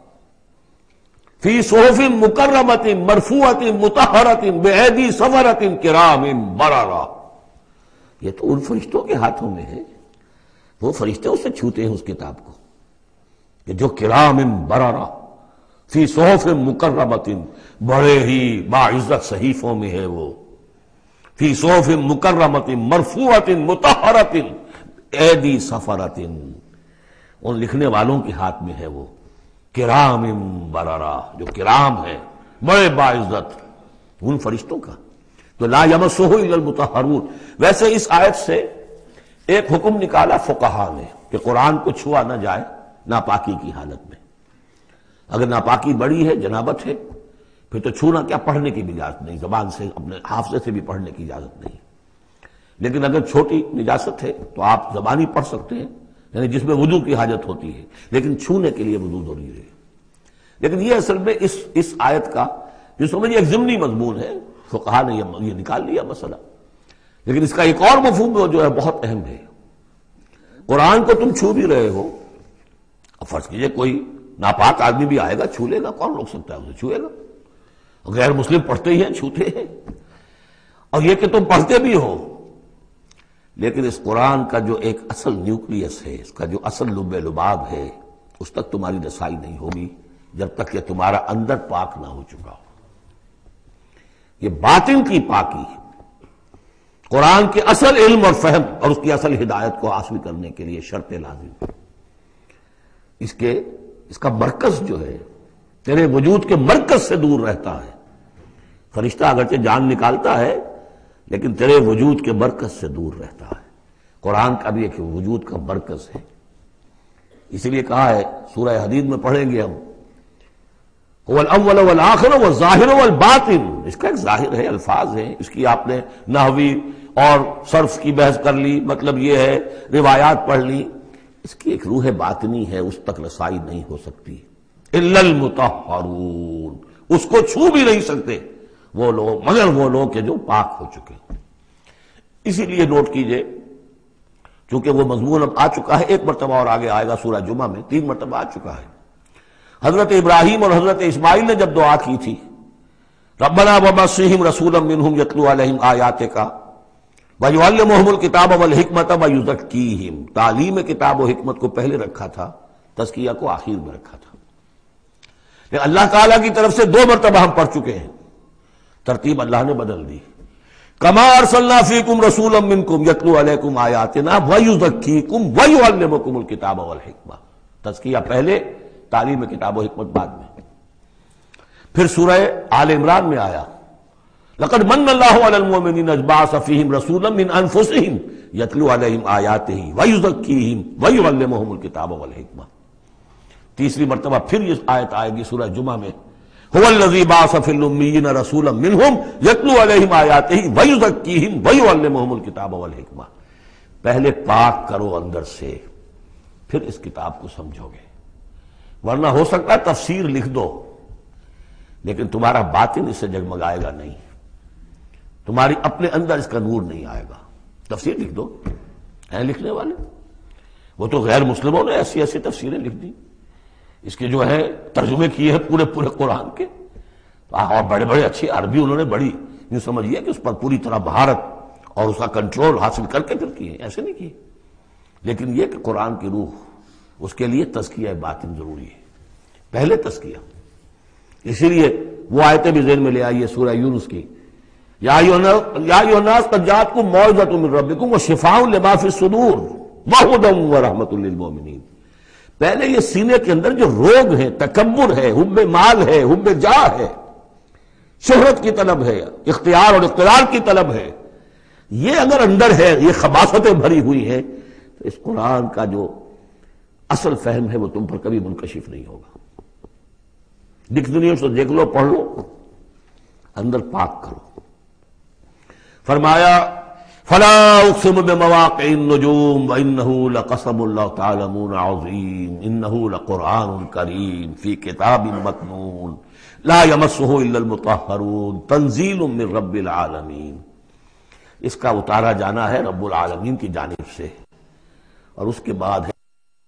فی صحف مکرمۃ مرفوعۃ مطہرۃ بایدی سفرۃ کرام بررہ، یہ تو ان فرشتوں کے ہاتھوں میں ہے، وہ فرشتے اسے چھوتے ہیں اس کتاب کو کہ جو کرام بررہ فی صحف مکرمۃ، بڑے ہی باعزت صحیفوں میں ہے وہ، فی صحف مکرمۃ مرفوعۃ مطہرۃ ایدی سفرۃ، ان لکھنے والوں کے ہاتھ میں ہے وہ، کرام بررہ، جو کرام ہے بڑے باعزت ان فرشتوں کا. تو لا یمسہ الا المطہرون. ویسے اس آیت سے ایک حکم نکالا فقہا نے کہ قرآن کو چھوا نہ جائے ناپاکی کی حالت میں. اگر ناپاکی بڑی ہے، جنابت ہے، پھر تو چھونا کیا، پڑھنے کی بھی اجازت نہیں، زبان سے اپنے حافظے سے بھی پڑھنے کی اجازت نہیں. لیکن اگر چھوٹی نجاست ہے تو آپ زبانی پڑھ سکتے ہیں، یعنی جس میں وضو کی حاجت ہوتی ہے، لیکن چھونے کے لیے وضو ضروری ہے۔ لیکن یہ اصل میں اس اس آیت کا جو سمجھیے ایک ضمنی مضمون ہے، فقہا نے یہ یہ نکال لیا مسئلہ، لیکن اس کا ایک اور مفہوم جو ہے بہت اہم ہے۔ قرآن کو تم چھو بھی رہے ہو، اب فرض کیجئے کوئی ناپاک آدمی بھی آئے گا چھو لے گا، کون روک سکتا ہے اسے چھوئے گا؟ غیر مسلم پڑھتے ہی ہیں، چھوتے ہیں، اور یہ کہ تم پڑھتے بھی ہو، لیکن اس قرآن کا جو ایک اصل نیوکلیس ہے، اس کا جو اصل لب لباب ہے، اس تک تمہاری رسائی نہیں ہوگی جب تک کہ تمہارا اندر پاک نہ ہو چکا ہو۔ یہ باطن کی پاکی ہے، قرآن کے اصل علم اور فہم اور اس کی اصل ہدایت کو حاصل کرنے کے لیے شرط لازم ہے۔ اس کے اس کا مرکز جو ہے تیرے وجود کے مرکز سے دور رہتا ہے۔ فرشتہ اگرچہ جان نکالتا ہے لیکن تیرے وجود کے مرکز سے دور رہتا ہے۔ قرآن کا بھی ایک وجود کا مرکز ہے، اسی لیے کہا ہے سورہ حدید میں پڑھیں گے ہم، هو الاول والآخر والظاہر والباطن، اس کا ایک ظاہر ہے، الفاظ ہیں، اس کی آپ نے نحوی اور صرف کی بحث کر لی، مطلب یہ ہے روایات پڑھ لی، اس کی ایک روح باطنی ہے، اس تک رسائی نہیں ہو سکتی۔ الا المطہرون، اس کو چھو بھی نہیں سکتے وہ لوگ مگر وہ لوگ کہ جو پاک ہو چکے۔ اسی لیے نوٹ کیجئے، چونکہ وہ مضمون اب آ چکا ہے، ایک مرتبہ اور آگے آئے گا سورہ جمعہ میں، تین مرتبہ آ چکا ہے۔ حضرت ابراہیم اور حضرت اسماعیل نے جب دعا کی تھی ربنا وبعث رسولا منہم یتلو علیہم آیاتک ویعلمہم الکتاب والحکمۃ ویزکیہم، تعلیم کتاب و حکمت کو پہلے رکھا تھا، تزکیہ کو آخر میں رکھا تھا، لیکن اللہ تعالیٰ کی طرف سے دو مرتبہ ہم پڑھ چکے ہیں، ترتیب اللہ نے بدل دی۔ کما ارسلنا فیکم رسولا منکم یتلو علیکم آیاتنا ویزکیکم ویعلمکم الکتاب والحکمہ، تزکیہ پہلے، تعلیم کتاب و حکمت بعد میں۔ پھر سورہ آل عمران میں آیا لقد من اللہ علی المؤمنین اذ بعث فیہم رسولا من انفسہم یتلو علیہم آیاتہ ویزکیہم ویعلمہم الکتاب والحکمہ۔ تیسری مرتبہ پھر یہ آیت آئے گی سورہ جمعہ میں، هو الذی بعث فی الامیین رسولا منہم یتلو علیہم آیاتہ ویزکیہم ویعلمہم الکتاب والحکمہ۔ پہلے پاک کرو اندر سے، پھر اس کتاب کو سمجھو گے، ورنہ ہو سکتا ہے تفسیر لکھ دو لیکن تمہارا باطن اس سے جگمگائے گا نہیں، تمہاری اپنے اندر اس کا نور نہیں آئے گا۔ تفسیر لکھ دو، ہیں لکھنے والے، وہ تو غیر مسلموں نے ایسی ایسی تفسیریں لکھ دی، اس کے جو ہے ترجمے کیے ہیں پورے پورے قرآن کے، اور بڑے بڑے اچھی عربی انہوں نے بڑی یوں سمجھیے کہ اس پر پوری طرح مہارت اور اس کا کنٹرول حاصل کر کے پھر کیے، ایسے نہیں کیے۔ لیکن یہ کہ قرآن کی روح، اس کے لیے تزکیہ باطن ضروری ہے، پہلے تزکیہ۔ اسی لیے وہ آیتیں بھی ذہن میں لے آئیے سورہ یونس کی، یا ایھا الناس قد جاءتکم موعظۃ من ربکم وشفاء لما فی الصدور وہدی ورحمۃ للمؤمنین۔ پہلے یہ سینے کے اندر جو روگ ہے، تکبر ہے، حب مال ہے، حب جاہ ہے، شہرت کی طلب ہے، اختیار اور اقتدار کی طلب ہے، یہ اگر اندر ہے، یہ خباثتیں بھری ہوئی ہیں، تو اس قرآن کا جو اصل فہم ہے وہ تم پر کبھی منکشف نہیں ہوگا۔ ڈکشنری سے دیکھ لو، پڑھ لو، اندر پاک کرو۔ فرمایا فلا اقسم بمواقع النجوم وانه لقسم لو تعلمون عظیم انه لقرآن کریم فی کتاب مکنون لا یمسہ الا المطہرون تنزیل من رب العالمین۔ اس کا اتارا جانا ہے رب العالمین کی جانب سے، اور اس کے بعد ہے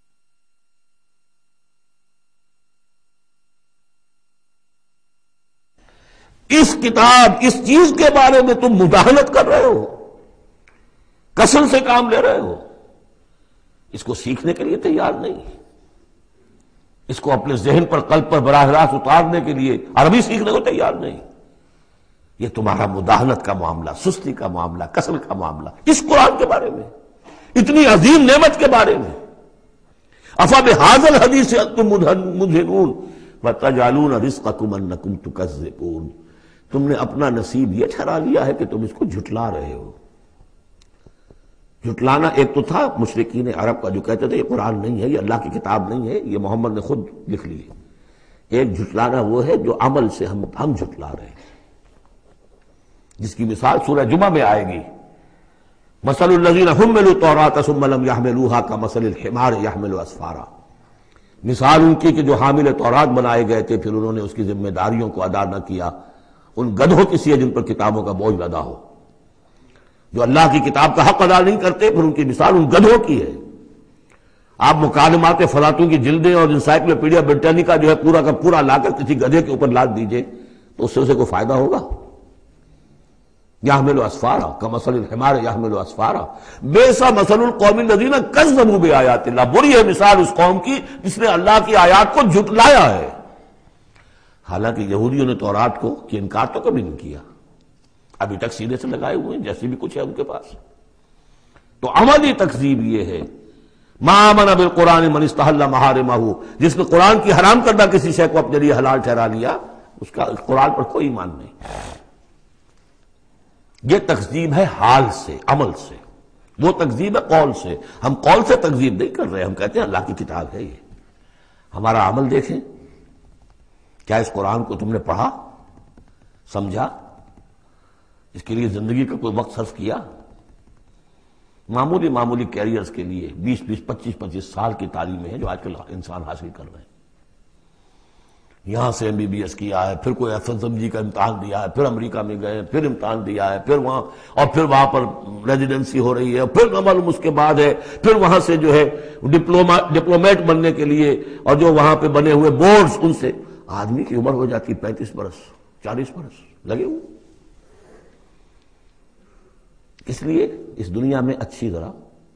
اس کتاب، اس چیز کے بارے میں تم مداہنت کر رہے ہو، کسل سے کام لے رہے ہو، اس کو سیکھنے کے لیے تیار نہیں، اس کو اپنے ذہن پر، قلب پر براہ راست اتارنے کے لیے عربی سیکھنے کو تیار نہیں۔ یہ تمہارا مداہنت کا معاملہ، سستی کا معاملہ، کسل کا معاملہ، اس قرآن کے بارے میں، اتنی عظیم نعمت کے بارے میں۔ افبہذا الحدیث انتم مدہنون وتجعلون رزقکم انکم تکذبون۔ تم نے اپنا نصیب یہ ٹھہرا لیا ہے کہ تم اس کو جھٹلا رہے ہو۔ جھٹلانا ایک تو تھا مشرکین عرب کا جو کہتے تھے یہ قرآن نہیں ہے، یہ اللہ کی کتاب نہیں ہے، یہ محمد نے خود لکھ لی ہے۔ ایک جھٹلانا وہ ہے جو عمل سے ہم ہم جھٹلا رہے ہیں، جس کی مثال سورہ جمعہ میں آئے گی۔ مثل الذین حملوا التوراۃ ثم لم يحملوها كمثل الحمار يحمل اسفارا، مثال ان کی کہ جو حامل تورات بنائے گئے تھے پھر انہوں نے اس کی ذمہ داریوں کو ادا نہ کیا، ان گدھوں کی سی ہے جن پر کتابوں کا بوجھ لدا ہو، جو اللہ کی کتاب کا حق ادا نہیں کرتے، پھر ان کی مثال ان گدھوں کی ہے۔ آپ مکالمات فلاطوں کی جلدیں اور انسائکلوپیڈیا برٹانیکا جو ہے پورا کا پورا لا کر کسی گدھے کے اوپر لاد دیجئے تو اس سے اسے کوئی فائدہ ہوگا؟ یحمل اسفارا کمثل الحمار یحمل اسفارا بئس مثل القوم الذین کذبوا بآیات اللہ، بری ہے مثال اس قوم کی جس نے اللہ کی آیات کو جھٹلایا ہے۔ حالانکہ یہودیوں نے تورات کو کہ انکار تو کبھی نہیں کیا، ابھی تک سینے سے لگائے ہوئے ہیں جیسے بھی کچھ ہے ان کے پاس۔ تو عملی تکذیب یہ ہے، ما آمن بالقرآن من استحل محارمہ، جس نے قرآن کی حرام کردہ کسی شے کو اپنے لیے حلال ٹھہرا لیا، اس کا قرآن پر کوئی ایمان نہیں۔ یہ تکذیب ہے حال سے، عمل سے، وہ تکذیب ہے قول سے۔ ہم قول سے تکذیب نہیں کر رہے، ہم کہتے ہیں اللہ کی کتاب ہے یہ۔ ہمارا عمل دیکھیں، کیا اس قرآن کو تم نے پڑھا، سمجھا، اس کے لیے زندگی کا کوئی وقت صرف کیا؟ معمولی معمولی کیریئرز کے لیے بیس بیس پچیس پچیس سال کی تعلیمیں ہیں جو آج کل انسان حاصل کر رہے ہیں۔ یہاں سے ایم بی بی ایس کیا ہے، پھر کوئی ایف ایس ایم جی کا امتحان دیا ہے، پھر امریکہ میں گئے، پھر امتحان دیا ہے، پھر وہاں اور پھر وہاں پر ریزیڈنسی ہو رہی ہے، پھر نہ معلوم اس کے بعد ہے، پھر وہاں سے جو ہے ڈپلوما ڈپلومیٹ بننے کے لیے اور جو وہاں پہ بنے ہوئے بورڈز، ان سے آدمی کی عمر ہو جاتی پینتیس برس چالیس برس لگے ہوئے۔ اس لیے اس دنیا میں اچھی ذرا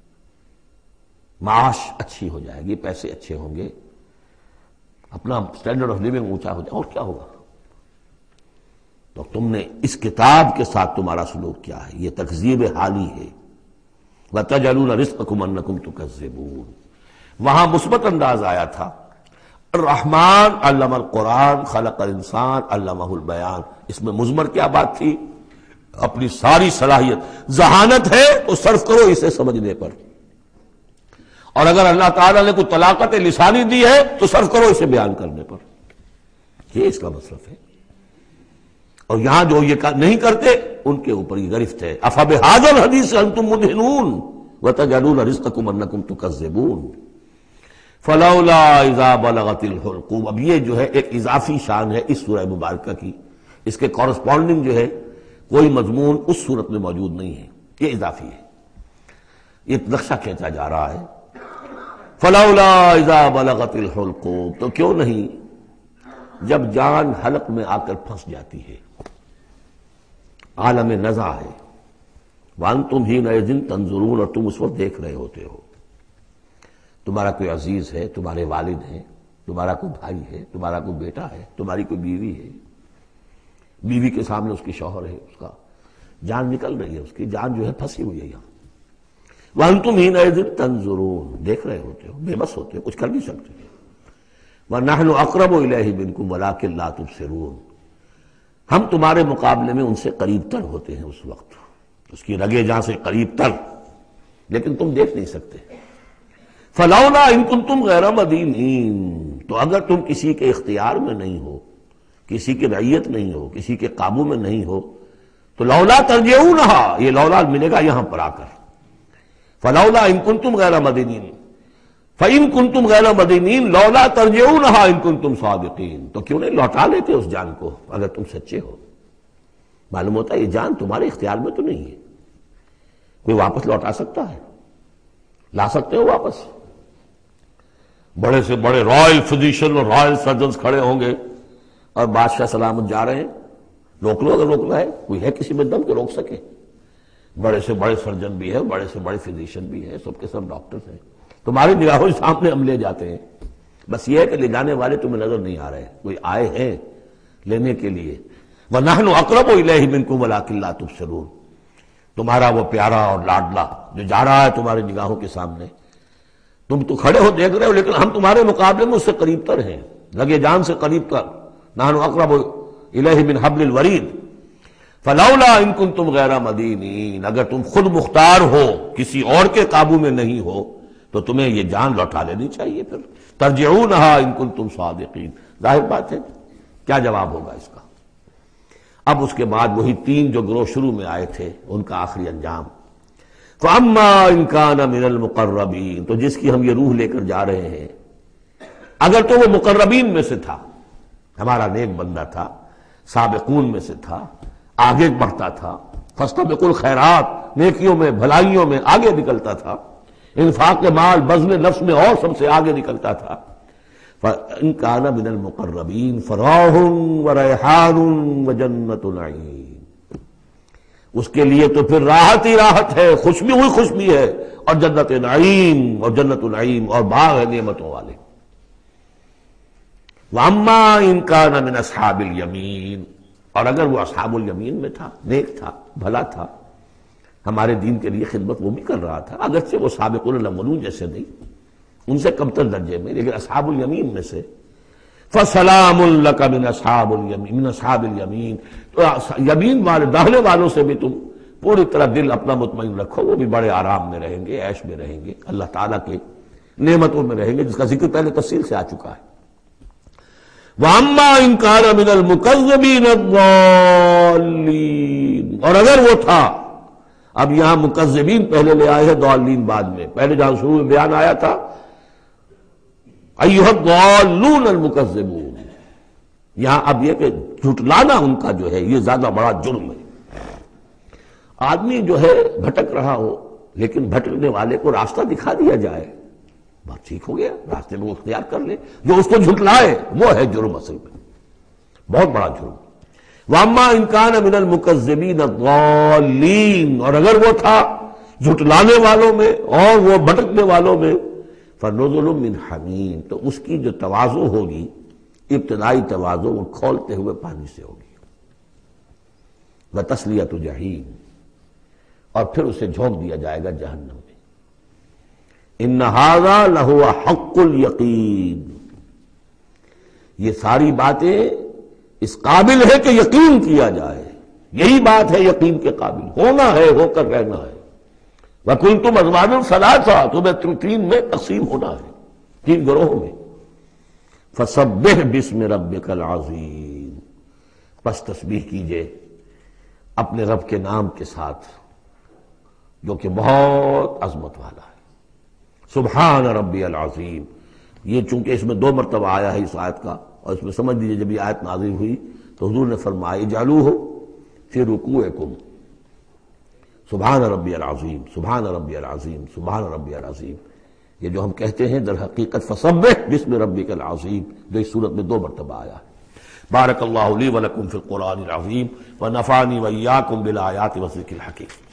معاش اچھی ہو جائے گی، پیسے اچھے ہوں گے، اپنا سٹینڈرڈ آف لیونگ اونچا ہو جائے، اور کیا ہوگا؟ تو تم نے اس کتاب کے ساتھ تمہارا سلوک کیا ہے، یہ تکذیب حالی ہے۔ وَتَجْعَلُونَ رِزْقَكُمْ أَنَّكُمْ تُكَذِّبُونَ، وہاں مثبت انداز آیا تھا، الرحمن علم القرآن خلق الانسان علمہ البیان، اس میں مضمر کیا بات تھی؟ اپنی ساری صلاحیت، ذہانت ہے تو صرف کرو اسے سمجھنے پر، اور اگر اللہ تعالیٰ نے کوئی طلاقت لسانی دی ہے تو صرف کرو اسے بیان کرنے پر، یہ اس کا مصرف ہے۔ اور یہاں جو یہ نہیں کرتے ان کے اوپر یہ گرفت ہے، افبہذا الحدیث انتم مدہنون وتجعلون رزقکم انکم تکذبون فلولا اذا بلغت الحلقوم۔ اب یہ جو ہے ایک اضافی شان ہے اس سورہ مبارکہ کی، اس کے کورسپونڈنگ جو ہے کوئی مضمون اس صورت میں موجود نہیں ہے، یہ اضافی ہے، یہ نقشہ کھینچا جا رہا ہے۔ فلولا اذا بلغت الحلقوم، تو کیوں نہیں جب جان حلق میں آ کر پھنس جاتی ہے، عالم نزع ہے، وانتم حینئذ تنظرون، اور تم اس وقت دیکھ رہے ہوتے ہو، تمہارا کوئی عزیز ہے، تمہارے والد ہیں، تمہارا کوئی بھائی ہے، تمہارا کوئی بیٹا ہے، تمہاری کوئی بیوی ہے، بیوی کے سامنے اس کی شوہر ہے، اس کا جان نکل رہی ہے، اس کی جان جو ہے پھنسی ہوئی ہے یہاں، وانتم حینئذ تنظرون، دیکھ رہے ہوتے ہو، بے بس ہوتے ہو، کچھ کر نہیں سکتے۔ وَنَحْنُ أَقْرَبُ إِلَيْهِ مِنْكُمْ وَلَٰكِن لَا تُبْصِرُونَ، ہم تمہارے مقابلے میں ان سے قریب تر ہوتے ہیں اس وقت، اس کی رگے جاں سے قریب تر، لیکن تم دیکھ نہیں سکتے۔ فَلَوْلَا إِن كُنتُمْ غَيْرَ مَدِينِينَ، تو اگر تم کسی کے اختیار میں نہیں ہو، کسی کی رعیت نہیں ہو، کسی کے قابو میں نہیں ہو، تو لولا ترجعونہا، یہ لولا ملے گا یہاں پر آ کر، فلولا ان کنتم غیر مدینین، فإن کنتم غیر مدینین لولا ترجعونہا ان کنتم صادقین، تو کیوں نہیں لوٹا لیتے اس جان کو اگر تم سچے ہو؟ معلوم ہوتا ہے یہ جان تمہارے اختیار میں تو نہیں ہے، کوئی واپس لوٹا سکتا ہے؟ لا سکتے ہو واپس؟ بڑے سے بڑے رائل فزیشین اور رائل سرجنز کھڑے ہوں گے اور بادشاہ سلامت جا رہے ہیں، روک لو اگر روکنا ہے، کوئی ہے کسی میں دم کہ روک سکے؟ بڑے سے بڑے سرجن بھی ہے، بڑے سے بڑے فزیشین بھی ہے، سب کے سب ڈاکٹرز ہیں، تمہاری نگاہوں کے سامنے ہم لے جاتے ہیں، بس یہ ہے کہ لے جانے والے تمہیں نظر نہیں آ رہے، کوئی آئے ہیں لینے کے لیے۔ وَنَحْنُ أَقْرَبُ إِلَيْهِ مِنْكُمْ وَلَٰكِن لَا تُبْصِرُونَ، تمہارا وہ پیارا اور لاڈلا جو جا رہا ہے تمہاری نگاہوں کے سامنے، تم تو کھڑے ہو دیکھ رہے ہو، لیکن ہم تمہارے مقابلے میں اس سے قریب تر ہیں، لگے جان سے قریب تر۔ نحن اقرب الیہ من حبل الورید فلولا ان کنتم غیر مدینین، اگر تم خود مختار ہو، کسی اور کے قابو میں نہیں ہو، تو تمہیں یہ جان لوٹا لینی چاہیے، پھر ترجعونہا ان کنتم صادقین۔ ظاہر بات ہے کیا جواب ہوگا اس کا؟ اب اس کے بعد وہی تین جو گروہ شروع میں آئے تھے ان کا آخری انجام، فَأَمَّا إِن كَانَ مِنَ الْمُقَرَّبِينَ، تو جس کی ہم یہ روح لے کر جا رہے ہیں اگر تو وہ مقربین میں سے تھا، ہمارا نیک بندہ تھا، سابقون میں سے تھا، آگے بڑھتا تھا، فاستبقوا الخیرات، نیکیوں میں بھلائیوں میں آگے نکلتا تھا، انفاق مال بذل نفس میں اور سب سے آگے نکلتا تھا، فَإِن كَانَ مِنَ الْمُقَرَّبِينَ فَرَاحٌ وَرَيْحَانٌ وَجَنَّةُ نَعِيمٍ، اس کے لیے تو پھر راحت ہی راحت ہے، خوشبی ہوئی خوشبی ہے، اور جنت نعیم، اور جنت نعیم اور باغ ہے نعمتوں والے۔ وَأَمَّا إِن كَانَ مِنْ أَصْحَابِ الْيَمِينِ، اور اگر وہ اصحاب الیمین میں تھا، نیک تھا، بھلا تھا، ہمارے دین کے لیے خدمت وہ بھی کر رہا تھا، اگرچہ وہ سابقون الاولون جیسے نہیں، ان سے کمتر درجے میں، لیکن اصحاب الیمین میں سے، فَسَلَامٌ لَكَ مِنْ أَصْحَابِ الْيَمِينِ مِنْ أَصْحَابِ الْيَمِينِ، تو یمین والے داہنے والوں سے بھی تم پوری طرح دل اپنا مطمئن رکھو، وہ بھی بڑے آرام میں رہیں گے، عیش میں رہیں گے، اللہ تعالیٰ کے نعمتوں میں رہیں گے، جس کا ذکر پہلے تفصیل سے آ چکا ہے۔ وَأَمَّا إِن كَانَ مِنَ الْمُكَذِّبِينَ الضَّالِّينَ، اور اگر وہ تھا، اب یہاں مکذبین پہلے لے آئے ہیں، ضالین بعد میں، پہلے جہاں شروع میں بیان آیا تھا ایھا الضالون المکذبون، یہاں اب یہ کہ جھٹلانا ان کا جو ہے یہ زیادہ بڑا جرم ہے۔ آدمی جو ہے بھٹک رہا ہو لیکن بھٹکنے والے کو راستہ دکھا دیا جائے، بات ٹھیک ہو گیا، راستے میں وہ اختیار کر لے، جو اس کو جھٹلائے وہ ہے جرم، اصل میں بہت بڑا جرم۔ وَأَمَّا إِن كَانَ مِنَ الْمُكَذِّبِينَ الضَّالِّينَ، اور اگر وہ تھا جھٹلانے والوں میں اور وہ بھٹکنے والوں میں، فَنُزُلٌ مِّنْ حَمِيمٍ، تو اس کی جو تواضع ہوگی، ابتدائی تواضع، وہ کھولتے ہوئے پانی سے ہوگی، وَتَصْلِيَةُ جَحِيمٍ، اور پھر اسے جھونک دیا جائے گا جہنم میں۔ إِنَّ هَذَا لَهُوَ حَقُّ الْيَقِينِ، یہ ساری باتیں اس قابل ہے کہ یقین کیا جائے، یہی بات ہے یقین کے قابل، ہونا ہے، ہو کر رہنا ہے۔ وَكُنْتُمْ أَزْوَاجًا ثَلَاثَةً، تمہیں تین میں تقسیم ہونا ہے، تین گروہوں میں۔ فَسَبِّحْ بِاسْمِ رَبِّكَ الْعَظِيمِ، پس تسبیح کیجئے اپنے رب کے نام کے ساتھ جو کہ بہت عظمت والا ہے۔ سبحان ربی العظیم، یہ چونکہ اس میں دو مرتبہ آیا ہے اس آیت کا، اور اس میں سمجھ لیجیے جب یہ آیت نازل ہوئی تو حضور نے فرمایا اجعلوہ فی رکوعکم، سبحان ربی العظیم، سبحان ربی العظیم، سبحان ربی العظیم، یہ جو ہم کہتے ہیں در حقیقت فسبح بسم ربک العظیم، جو اس صورت میں دو مرتبہ آیا ہے۔ بارک اللہ لی ولکم فی القرآن العظیم ونفعنی وإیاکم بالآیات والذکر الحکیم۔